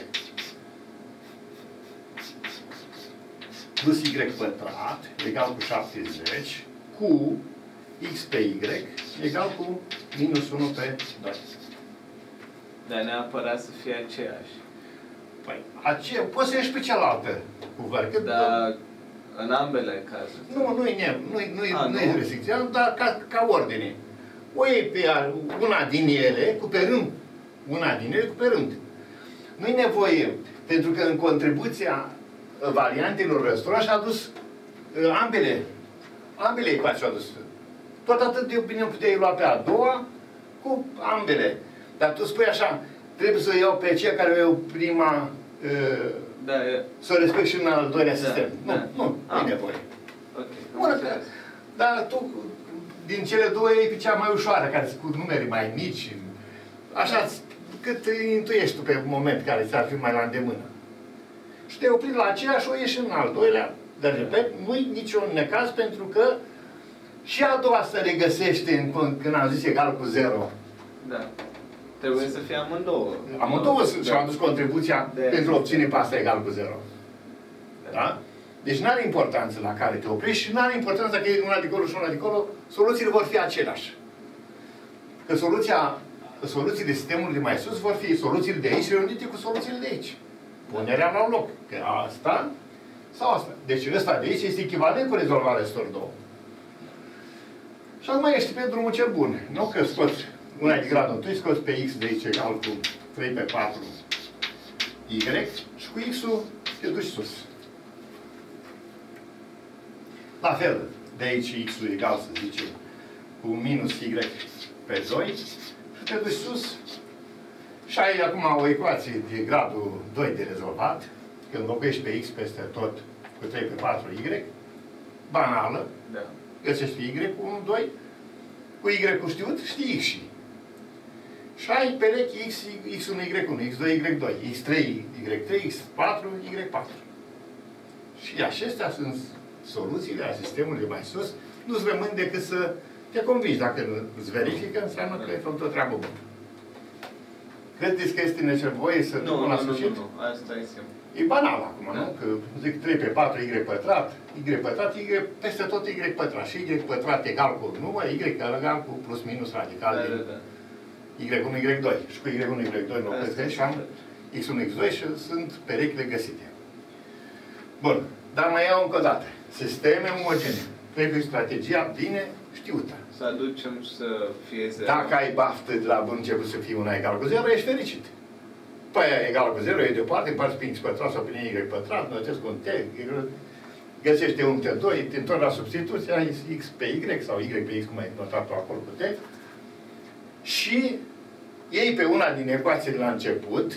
plus y pătrat egal cu șaptezeci cu x pe y egal cu minus unu pe doi. Dar neapărat să fie aceeași. Păi, ace poți să ieși pe cealaltă cuvăr. Dar în ambele cazuri. Nu, nu e nu nu nu e restricție, dar ca, ca ordine. O iei pe una din ele cu pe rând. Una din ele cu pe rând. Nu e nevoie, pentru că în contribuția variantelor ăstora și-a adus uh, ambele, ambele ecuații și-a adus. Tot atât de bine puteai lua pe a doua cu ambele. Dar tu spui așa, trebuie să o iau pe aceea care o iau prima, uh, da, e... să o respect și în al doilea da, sistem. Da. Nu, nu, nu e nevoie. Okay. Bun, dar tu, din cele două, e pe cea mai ușoară, care sunt cu numeri mai mici. Așa, cât intuiești tu pe moment care ți-ar fi mai la îndemână. Și te opri la aceea și o ieși în al doilea. Dar, repet, nu-i niciun necaz, pentru că și a doua se regăsește în, când am zis egal cu zero. Da. Trebuie să fie amândouă. Amândouă da. Și-au adus contribuția de pentru a obține pe asta egal cu zero. Da? Da? Deci nu are importanță la care te oprești și nu are importanță dacă e una de acolo și una de acolo, soluțiile vor fi aceleași. Că soluția, soluțiile sistemului de mai sus vor fi soluțiile de aici reunite cu soluțiile de aici. Punerea la loc. Că asta sau asta. Deci ăsta de aici este echivalent cu rezolvarea acestor două. Și acum ești pe drumul cel bun. Nu că scoți una de gradul întâi, scoți pe x de aici egal cu trei pe patru y și cu x-ul te duci sus. La fel, de aici x-ul egal, să zicem, cu minus y pe doi și te duci sus și ai acum o ecuație de gradul doi de rezolvat, când înlocuiești pe x peste tot cu trei pe patru y, banală, da. Găsești y cu unu, doi, cu y-ul știut, știi x și. Și ai perechi x, x unu, y unu, x doi, y doi, x trei, y trei, x patru, y patru. Și acestea sunt soluțiile a sistemului mai sus. Nu-ți rămân decât să te convingi. Dacă îți verifică, înseamnă că ai făcut o treabă bună. Credeți că este nevoie să duc Nu, la nu, sfârșit? nu, nu, asta e simplu. E banal acum, Da. nu? Că zic trei pe patru, y pătrat, y pătrat, y, peste tot y pătrat. Și y pătrat egal cu număr, y egal cu plus minus radical Da, din da, da. y unu, y doi. Și cu y unu, y doi nu Asta e și am x unu, x doi și sunt perechile găsite. Bun, dar mai iau încă o dată. Sisteme omogene. Trebuie strategia bine știută. Să aducem și să fie zero. Dacă ai baftă de la bun început să fie una egal cu zero, ești fericit. Păi aia egal cu zero, e deoparte, împarți pe x pătrat sau pe y pătrat, notezi cu un t, găsește un t doi, te întorci la substituție, ai x pe y sau y pe x, cum ai notat acolo cu t, și iei pe una din ecuațiile la început,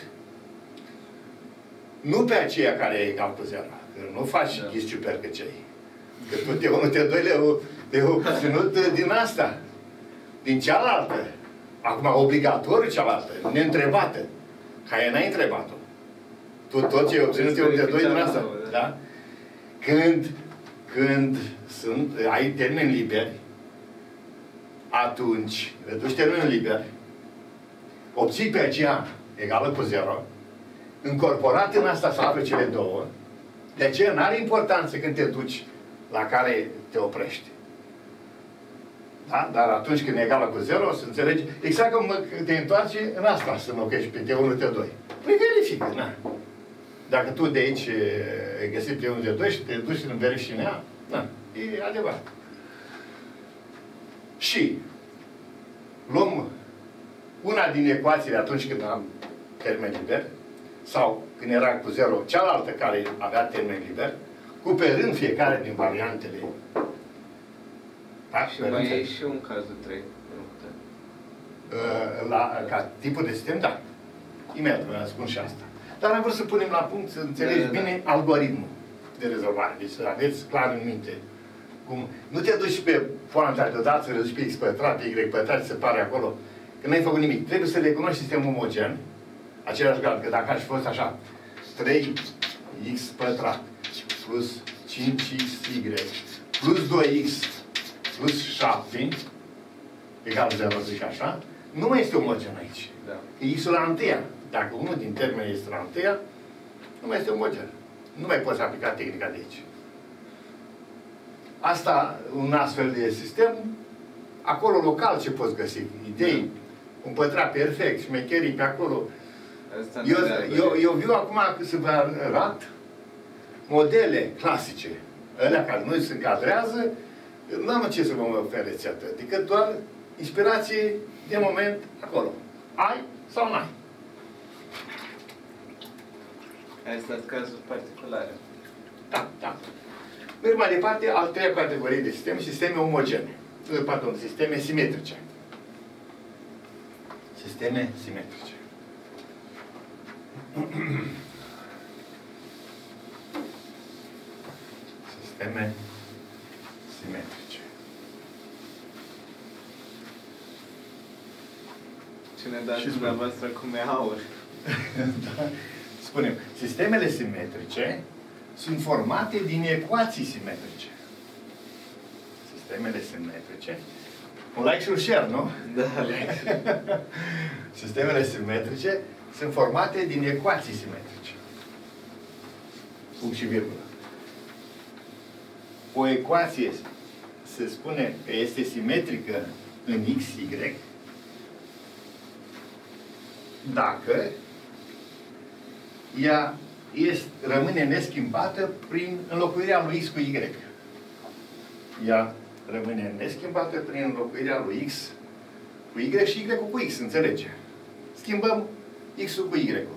nu pe aceea care e egal cu zero. Că nu faci Da. ghis ciupercăcei. Că tu te unu, te doi le-au le obținut din asta. Din cealaltă. Acum, obligatoriu cealaltă, neîntrebată. Ca ea n-ai întrebat-o. Tu tot ce ai obținut te unu, te doi din asta. Da? Când, când sunt, ai termeni liberi, atunci reduci termenul liber, obții pe aceea egală cu zero, încorporat în asta să afle cele două, de aceea nu are importanță când te duci la care te oprești. Da? Dar atunci când e egală cu zero, să înțelegi, exact cum te întoarci în asta să înlocuiești pe T unu, T doi. Păi verifică, na. Dacă tu de aici ai găsit T unu, T doi și te duci în verifici în ea, na, e adevărat. Și luăm una din ecuațiile atunci când am termen liber, sau când era cu zero, cealaltă care avea termen liber, cuperând fiecare din variantele. Da? Și mai e și un cazul trei. La, ca tipul de sistem, da. Imediat vă spun și asta. Dar am vrut să punem la punct, să înțelegi da, da, bine da. algoritmul de rezolvare. Deci să aveți clar în minte. Cum, nu te duci pe poanta deodată, să reduci pe x pătrat, pe y pătrat, se pare acolo, că n-ai făcut nimic. Trebuie să recunoști sistemul omogen, același grad, că dacă aș fi fost așa, trei x pătrat plus cinci x y plus doi x plus șapte egal zero, zic așa, nu mai este omogen aici. Da. X-ul la întâia. Dacă unul din termeni este la întâia, nu mai este omogen. Nu mai poți aplica tehnica de aici. Asta, un astfel de sistem, acolo local ce poți găsi? Idei, un pătrat perfect, șmecherii pe acolo. Eu, eu, eu viu acum să vă arăt modele clasice, alea care nu se încadrează, nu am ce să vă ofereți atât, decât doar inspirație de moment acolo. Ai sau n-ai? Astea sunt cazuri particulare. Da, da. Merg mai departe, al treia categorie de sisteme, sisteme omogene. Pardon, sisteme simetrice. Sisteme simetrice. Sisteme simetrice. Cine dați dumneavoastră cum e aur? Da. Spunem, sistemele simetrice sunt formate din ecuații simetrice. Sistemele simetrice. Un like și un share, nu? Da, like. Sistemele simetrice sunt formate din ecuații simetrice. Punct și virgulă. O ecuație se spune că este simetrică în x, y, dacă ea este, rămâne neschimbată prin înlocuirea lui x cu y. Ea rămâne neschimbată prin înlocuirea lui x cu y și y cu x, înțelege? Schimbăm x-ul cu y-ul.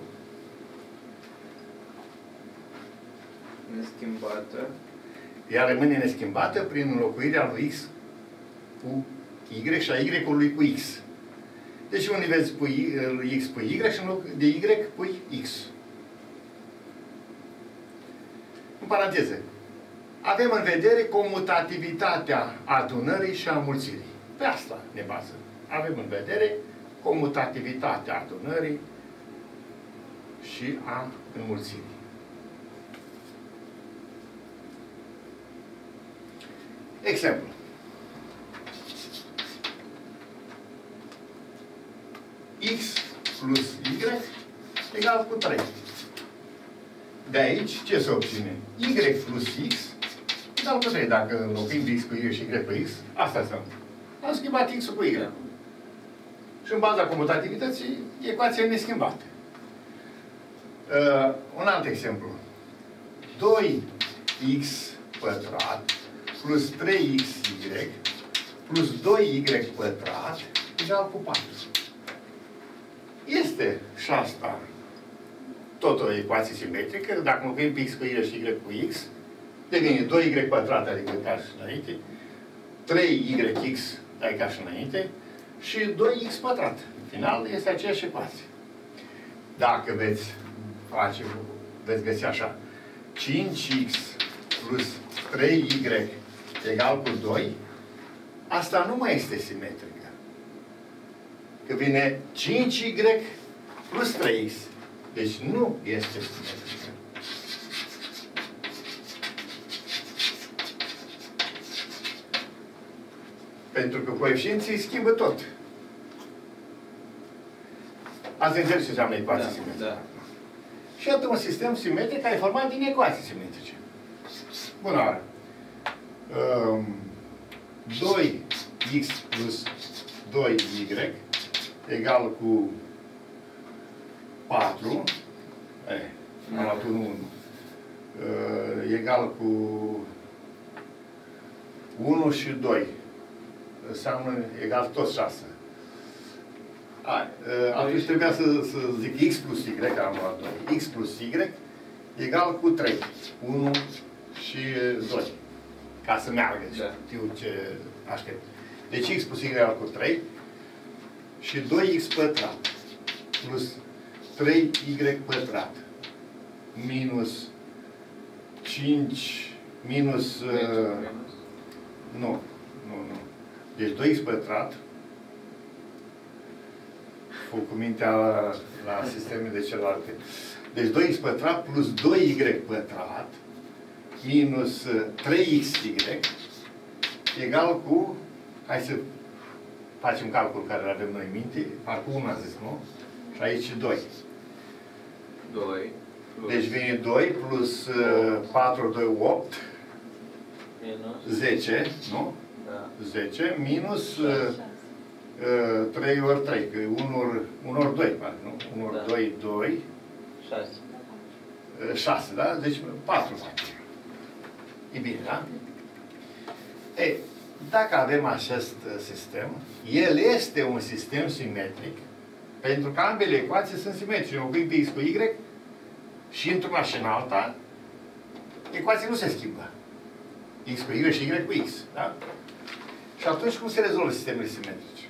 Neschimbată. Ea rămâne neschimbată prin înlocuirea lui x cu y și a y-ului cu x. Deci unde vezi pui x cu y și în loc de y pui x. În paranteză. Avem în vedere comutativitatea adunării și a înmulțirii. Pe asta ne bazăm. Avem în vedere comutativitatea adunării și a înmulțirii. Exemplu. X plus egal cu trei. De aici, ce se obține? Y plus X egal cu trei. Dacă înlocuim X cu Y și Y cu X, asta înseamnă. Am schimbat X-ul cu Y. Și în baza comutativității, ecuația e neschimbată. Uh, un alt exemplu. doi X pătrat plus trei X Y plus doi Y pătrat egal cu patru. Este și asta tot o ecuație simetrică. Dacă înlocuim pe X cu Y și Y cu X, devine doi Y pătrat, adică ca și înainte, trei Y X, adică ca și înainte, și doi X pătrat. În final, este aceeași ecuație. Dacă veți face, veți găsi așa, cinci X plus trei Y egal cu doi, asta nu mai este simetrică. Că vine cinci Y plus trei X. Deci nu este simetrică. Pentru că coeficienții schimbă tot. Ați înțeles ce înseamnă ecuație da, simetrică. Da. Și iată un sistem simetric care e format din ecuații simetrice. Bună oară. Um, doi X plus doi Y egal cu patru. Eh, am luat unu, unu. Uh, egal cu unu și doi. Înseamnă egal tot șase. A, atunci trebuia să, să zic X plus Y, că am luat doi. X plus Y egal cu trei. unu și doi. Ca să meargă. Da. Știu ce aștept. Deci X plus Y egal cu trei și doi X pătrat plus trei Y pătrat minus cinci minus... Uh, nu. Nu, nu. Deci doi X pătrat, fă cu mintea la, la sistemele celelalte. Deci doi X pătrat plus doi Y pătrat minus trei X Y egal cu, hai să facem calculul care îl avem noi în minte, parcă unu a zis, nu? Și aici doi. doi. Plus. Deci vine doi plus uh, patru, doi, opt. Minus. zece, nu? Da. zece minus uh, uh, trei ori trei, că unu ori doi, nu? unu ori doi, doi. șase. Uh, șase, da? Deci patru face. E bine, da? Ei, dacă avem acest uh, sistem, el este un sistem simetric, pentru că ambele ecuații sunt simetrice. Înlocuim pe X cu Y și într-una și în alta, ecuații nu se schimbă. X cu Y și Y cu X, da? Și atunci cum se rezolvă sistemele simetrice?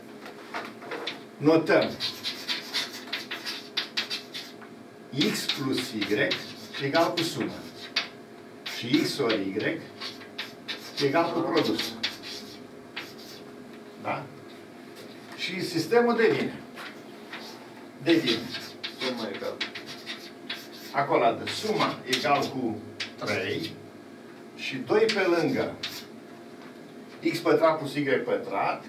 Notăm X plus Y egal cu sumă. Și X ori Y egal cu produs. Da? Și sistemul devine. Devine. Suma egal. Acolo de suma egal cu trei și doi pe lângă X pătrat plus Y pătrat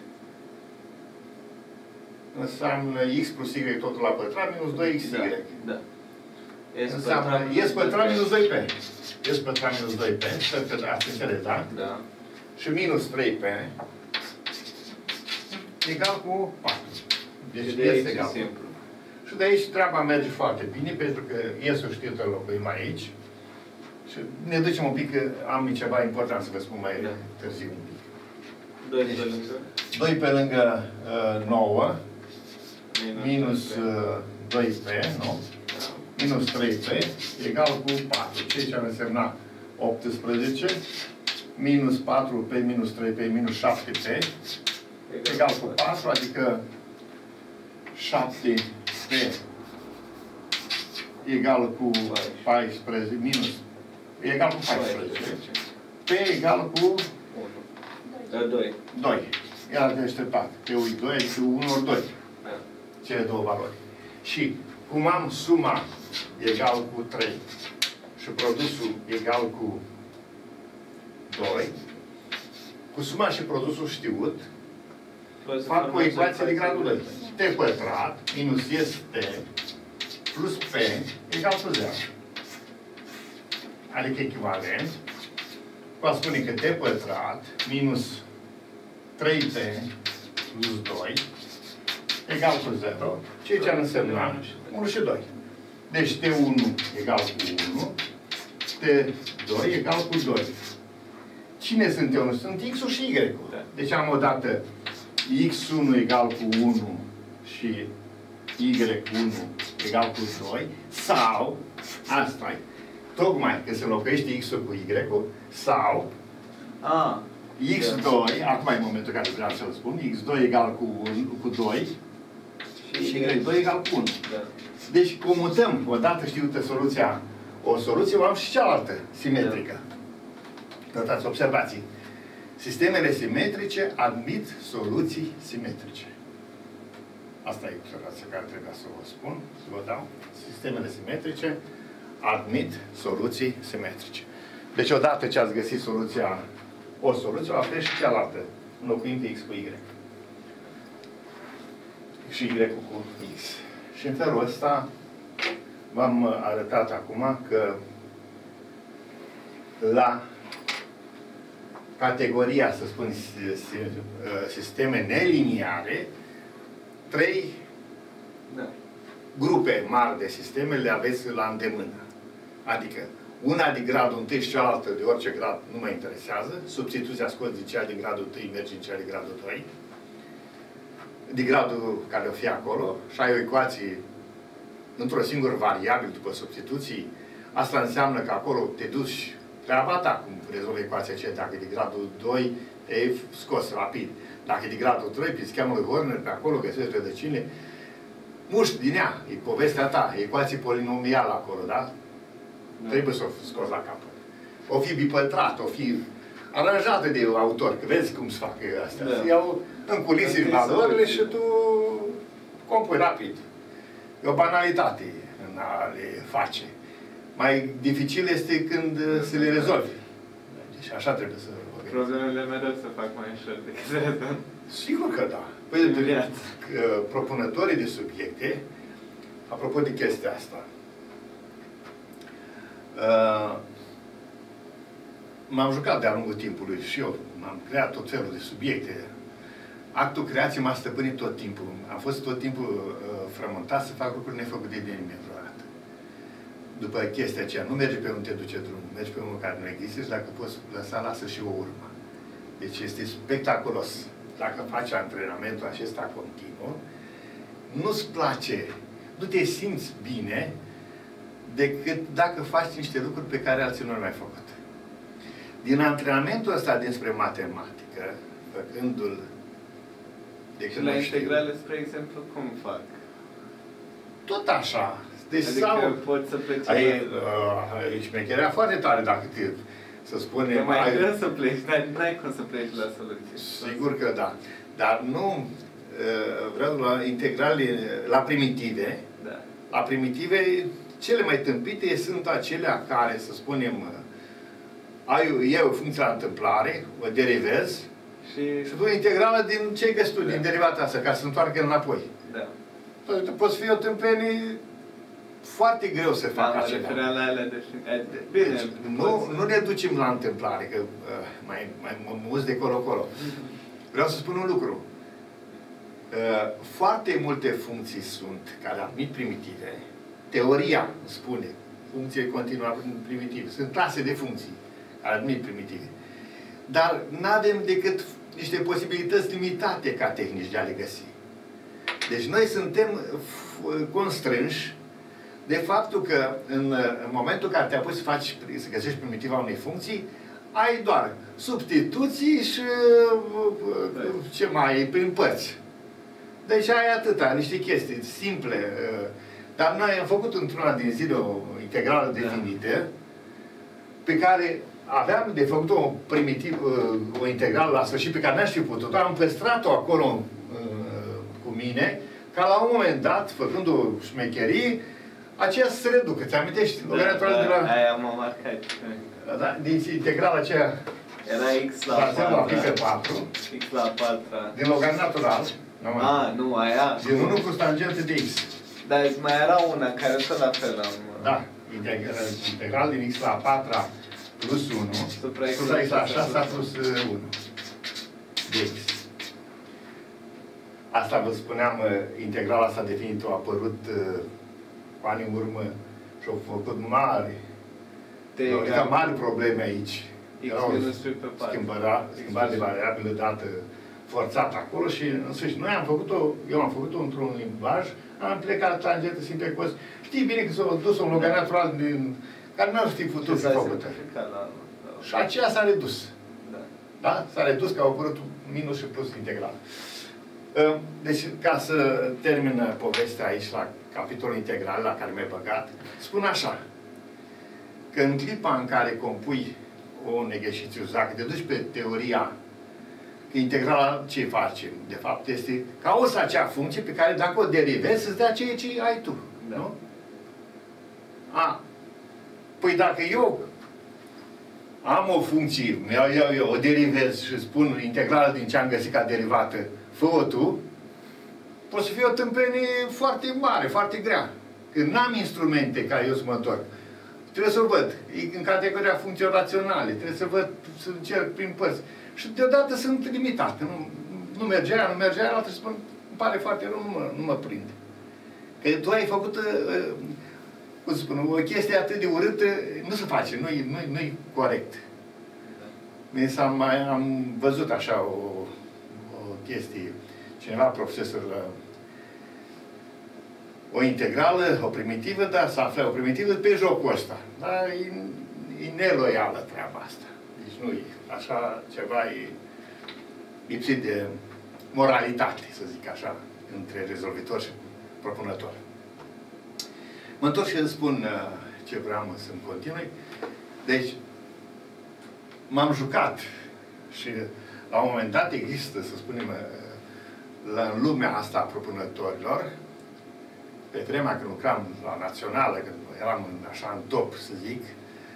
înseamnă X plus Y totul la pătrat minus doi X Y. Da. Da. Înseamnă S pătrat minus doi P. S pătrat minus doi P. Sper că ați înțeles, da? Da. Și minus trei P egal cu patru. Deci și de aici egal. simplu. Și de aici treaba merge foarte bine, pentru că S-ul știu că locuim aici. Și ne ducem un pic, că am ceva important să vă spun mai da. târziu un pic. doi pe lângă? doi pe lângă uh, nouă, minus, minus uh, doi P, nu? Da. Minus trei P, egal cu patru. Ceea ce ar însemna optsprezece, minus patru P, minus trei P, minus șapte P, egal, egal cu patru, adică șapte P egal cu paisprezece, minus, egal cu paisprezece. P egal cu doi. doi. Iar de așteptat. P-ul e doi, adică unu ori doi. Da. Cele două valori. Și cum am suma egal cu trei și produsul egal cu doi, cu suma și produsul știut, fac o ecuație de gradul doi. T pătrat minus S T plus P egal cu zero. Adică echivalent. Va spune că T pătrat minus trei T plus doi egal cu zero. Ceea ce ar însemna unu și doi. Deci T unu egal cu unu, T doi egal cu doi. Cine sunt T unu? Sunt X-ul și Y-ul. Deci am odată X unu egal cu unu și Y unu egal cu doi, sau, asta e, tocmai că se înlocuiește X-ul cu Y-ul, sau ah, X doi, acum e momentul care vreau să-l spun, X doi egal cu, unu, cu doi și Y doi egal cu unu. Da. Deci comutăm, odată știută soluția, o soluție, o am și cealaltă, simetrică. Notați, observații. Sistemele simetrice admit soluții simetrice. Asta e observația care trebuia să vă spun, să vă dau. Sistemele simetrice admit soluții simetrice. Deci odată ce ați găsit soluția, o soluție, o aveți și cealaltă, înlocuind X cu Y. Și Y cu X. Și în felul ăsta v-am arătat acum că la categoria, să spun, sisteme neliniare, trei da. grupe mari de sisteme le aveți la îndemână. Adică una de gradul unu și cealaltă de orice grad nu mă interesează. Substituția scoți din cea de gradul unu, mergi în cea de gradul doi. De gradul care o fi acolo și ai o ecuație într-o singură variabilă după substituții. Asta înseamnă că acolo te duci treaba ta, cum rezolvi ecuația aceea. Dacă e de gradul doi, te-ai scos rapid. Dacă e de gradul trei, prin schemul lui Horner, pe acolo găsești rădăcinile. Muști din ea, e povestea ta, e ecuație polinomială acolo, da? Da. Trebuie să o scoți la capăt. O fi bipătrat, o fi aranjată de autor, că vezi cum se fac astea. Da. Se iau în culise valorile și tu compui rapid. E o banalitate în a le face. Mai dificil este când se le rezolvi. Deci așa trebuie să... Problemele mereu se fac mai ușor decât asta. Sigur că da. Păi, propunătorii de subiecte, apropo de chestia asta, uh, m-am jucat de-a lungul timpului și eu m-am creat tot felul de subiecte. Actul creației m-a stăpânit tot timpul. Am fost tot timpul uh, frământat să fac lucruri nefăcute de nimeni vreodată. După chestia aceea, nu merge pe unde te duce drumul, mergi pe unul care nu există și dacă poți lăsa, lasă și o urmă. Deci este spectaculos. Dacă faci antrenamentul acesta continuu, nu-ți place, nu te simți bine decât dacă faci niște lucruri pe care alții nu le-au mai făcut. Din antrenamentul ăsta dinspre matematică, făcându-l de și la integrale, spre exemplu, cum fac? Tot așa. Deci adică sau, poți să pleci... Ai, uh, e șmecherea foarte tare dacă te, să spunem... E mai ai, greu să pleci, n-ai cum să pleci la soluție. Sigur că da. Dar nu, uh, vreau la integrale, la primitive, da. La primitive, cele mai tâmpite sunt acelea care, să spunem, ai, iei o funcție la întâmplare, o derivezi, și, și tu integrală din ce ai găsit tu, da. Din derivata asta, ca să întoarcă înapoi. Da. Tu poți fi o tâmpenie foarte greu să facă da, acelea. La alea de... Bine, deci, nu, nu ne ducem la întâmplare, că uh, mai, mai mă muzi de colo-colo. Vreau să spun un lucru. Uh, foarte multe funcții sunt care admit primitive. Teoria spune, funcție continuă primitive. Sunt clase de funcții care admit primitive. Dar nu avem decât niște posibilități limitate ca tehnici de a le găsi. Deci noi suntem constrânși de faptul că în, în momentul în care te apuci să faci, să găsești primitiva unei funcții, ai doar substituții și ce mai e prin părți. Deci ai atâta, niște chestii simple. Dar noi am făcut într-una din zile o integrală definită, pe care aveam de făcut o primitiv, o integrală la sfârșit pe care n-aș fi putut. Am păstrat-o acolo cu mine, ca la un moment dat, făcând o șmecherie, aceea să se reducă. Ți-amintești? Da, da, de la... aia m-a marcat. Da, din integrala aceea Era x la La zero la pi pe patru. patru. X la patru. Din logaric natural. A, nu, aia. Din unu cu tangentă de x. Dar mai era una care tot la fel am... Da. Integral din x la patru plus unu. Supra x Supra x la șase plus unu. De x. Asta vă spuneam, integrala asta definită a apărut uh, cu ani în urmă și au făcut mari, adică mari probleme aici. Erau schimbări de variabilă dată forțată acolo și în sfârșit. Noi am făcut-o, eu am făcut-o într-un limbaj, am plecat tangentă simple cos. Știi bine că s-a dus un logaric natural din, care nu ar fi putut fi făcută. Și aceea s-a redus. Da? Da? S-a redus că au apărut minus și plus integral. Deci, ca să termină povestea aici la capitolul integral la care mi-ai băgat, spun așa, că în clipa în care compui un exercițiu, dacă te duci pe teoria că integrala ce face? De fapt, este cauza acea funcție pe care dacă o derivezi, îți dea ceea ce ai tu. Da. Nu? A. Păi dacă eu am o funcție, iau eu, eu o derivez și spun integrala din ce am găsit ca derivată, fă-o tu, poate să fie o tâmpenie foarte mare, foarte grea. Când n-am instrumente ca eu să mă întorc, trebuie să o văd. E în categoria funcțiilor raționale, trebuie să văd, să încerc prin părți. Și deodată sunt limitate. Nu, nu merge aia, nu merge aia, trebuie să spun, îmi pare foarte rău, nu mă, nu mă prind. Că tu ai făcut, uh, cum să spun, o chestie atât de urâtă, nu se face, nu-i nu nu corect. Da. Am, am văzut așa o chestie. Cineva, profesor, o integrală, o primitivă, dar să afle o primitivă pe jocul ăsta. Dar e, e neloială treaba asta. Deci nu e. Așa ceva e lipsit de moralitate, să zic așa, între rezolvitor și propunător. Mă întorc și îmi spun ce vreau să-mi continui. Deci, m-am jucat și la un moment dat există, să spunem, în lumea asta a propunătorilor, pe vremea când lucram la Națională, când eram în, așa în top, să zic,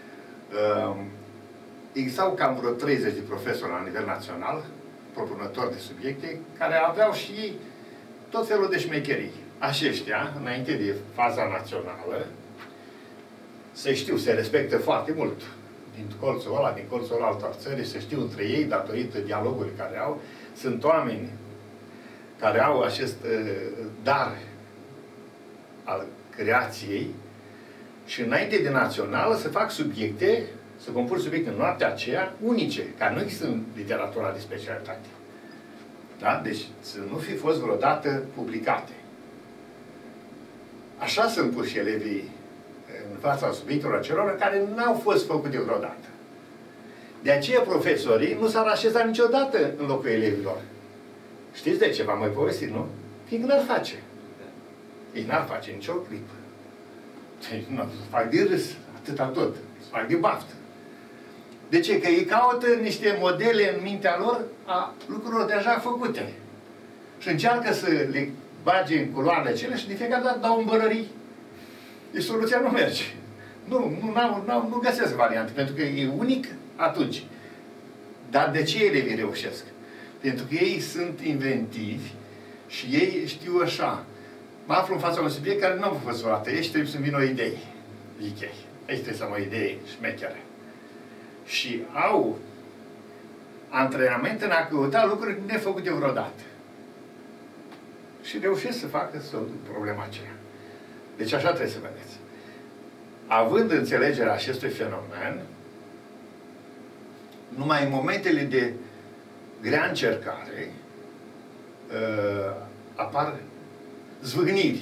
existau cam vreo treizeci de profesori la nivel național, propunători de subiecte, care aveau și ei tot felul de șmecherii. Aceștia, înainte de faza națională, se știu, se respectă foarte mult. Din colțul ăla, din colțul ăla altor țări, se știu între ei, datorită dialogului care au. Sunt oameni care au acest uh, dar al creației și înainte de națională să fac subiecte, să compun subiecte în noaptea aceea, unice, care nu există în literatura de specialitate. Da? Deci să nu fi fost vreodată publicate. Așa sunt puși elevii în fața subiectelor acelor care n-au fost făcute vreodată. De aceea profesorii nu s-ar așeza niciodată în locul elevilor. Știți de ce? V-am mai povestit, nu? Fiindcă n-ar face. Ei n-ar face nicio clipă. Deci, nu, fac de râs, atâta tot. Fac de baftă. De ce? Că ei caută niște modele în mintea lor a lucrurilor deja făcute. Și încearcă să le bage în culoarele cele și de fiecare dată dau îmbărării. Deci soluția nu merge. Nu, nu, n-au, n-au, nu găsesc variante, pentru că e unic atunci. Dar de ce elevii reușesc? Pentru că ei sunt inventivi și ei știu așa. Mă aflu în fața unui subiect care nu am fost vreodată. Aici trebuie să-mi vină o idee, zic ei. Aici trebuie să am o idee șmechere. Și au antrenament în a căuta lucruri nefăcute vreodată. Și reușesc să facă problema aceea. Deci așa trebuie să vedeți. Având înțelegerea acestui fenomen, numai în momentele de grea încercare uh, apar zvâgniri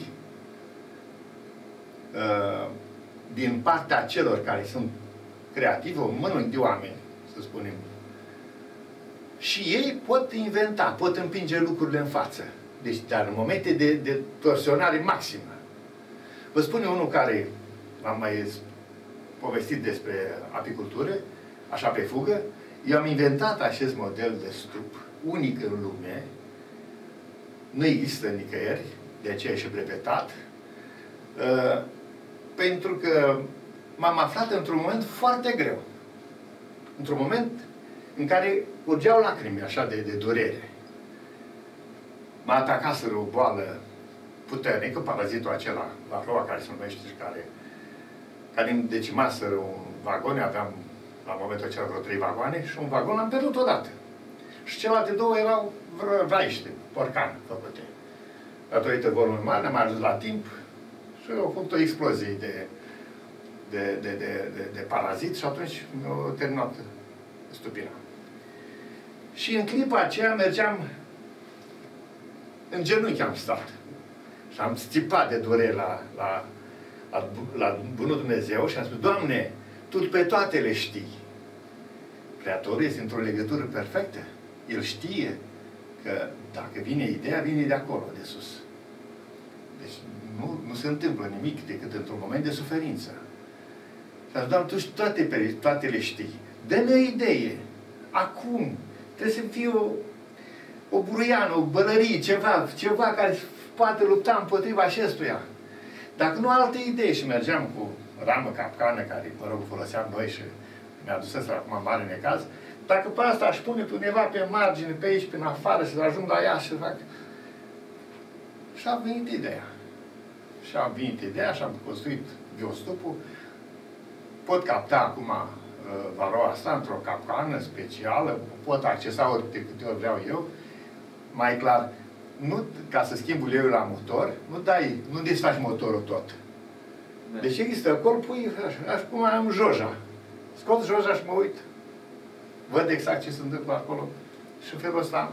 uh, din partea celor care sunt creativi, o mână de oameni, să spunem. Și ei pot inventa, pot împinge lucrurile în față. Deci, dar în momente de, de torsionare maximă. Vă spune unul care am mai povestit despre apicultură, așa pe fugă, eu am inventat acest model de stup, unic în lume, nu există nicăieri, de aceea e și brevetat, uh, pentru că m-am aflat într-un moment foarte greu. Într-un moment în care curgeau lacrimi, așa, de, de durere. M-a atacat o boală puternică, parazitul acela, varroa, care se numește și care, care îmi decimaseră un vagon, aveam la momentul acela vreo trei vagoane și un vagon l-am pierdut odată. Și celelalte două erau vraiște, porcan făcute. Datorită volumului mare, ne-am ajuns la timp și au făcut o explozie de, de, de, de, de, de parazit și atunci mi-a terminat stupina. Și în clipa aceea mergeam, în genunchi am stat. Și am țipat de durere la, la, la, la Bunul Dumnezeu și am spus, Doamne, Tu pe toate le știi. Creatorul este într-o legătură perfectă. El știe că dacă vine ideea, vine de acolo, de sus. Deci nu, nu se întâmplă nimic decât într-un moment de suferință. Și am zis, Doamne, Tu toate, toate le știi. Dă-mi o idee. Acum. Trebuie să fie o, o buruiană, o bălărie, ceva, ceva care poate lupta împotriva acestuia. Dacă nu alte idei, și mergeam cu ramă capcană, care, mă rog, foloseam noi și mi-a dus să acum mare necaz, dacă pe asta aș pune pe undeva pe margine, pe aici, prin afară, să ajung la ea și să fac... Și a venit ideea. Și a venit ideea și am construit biostupul. Pot capta acum varroa asta într-o capcană specială, pot accesa ori de câte ori vreau eu. Mai clar, nu ca să schimb uleiul la motor, nu dai, nu desfaci motorul tot. Da. Deci există acolo, pui așa, așa cum am joja. Scot joja și mă uit. Văd exact ce se întâmplă acolo. Și în felul ăsta,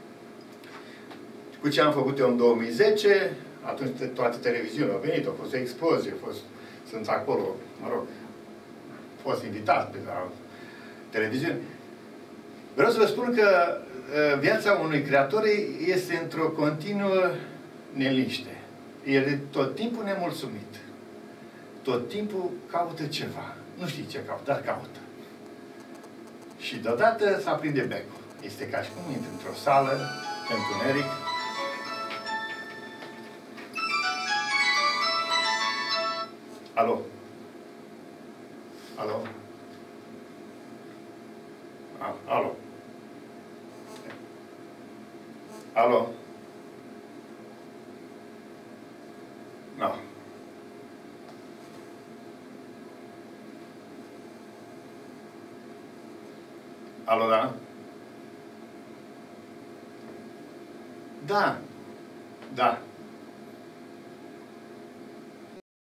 cu ce am făcut eu în două mii zece, atunci toate televiziunile au venit, a fost o explozie, a fost, sunt acolo, mă rog, a fost invitat pe la televiziune. Vreau să vă spun că uh, viața unui creator este într-o continuă neliniște. El e tot timpul nemulțumit. Tot timpul caută ceva. Nu știi ce caută, dar caută. Și deodată se aprinde becul. Este ca și cum intri într-o sală, pe întuneric. Alo? Alo? A, alo? Alo? No. Alo, da? Da. Da.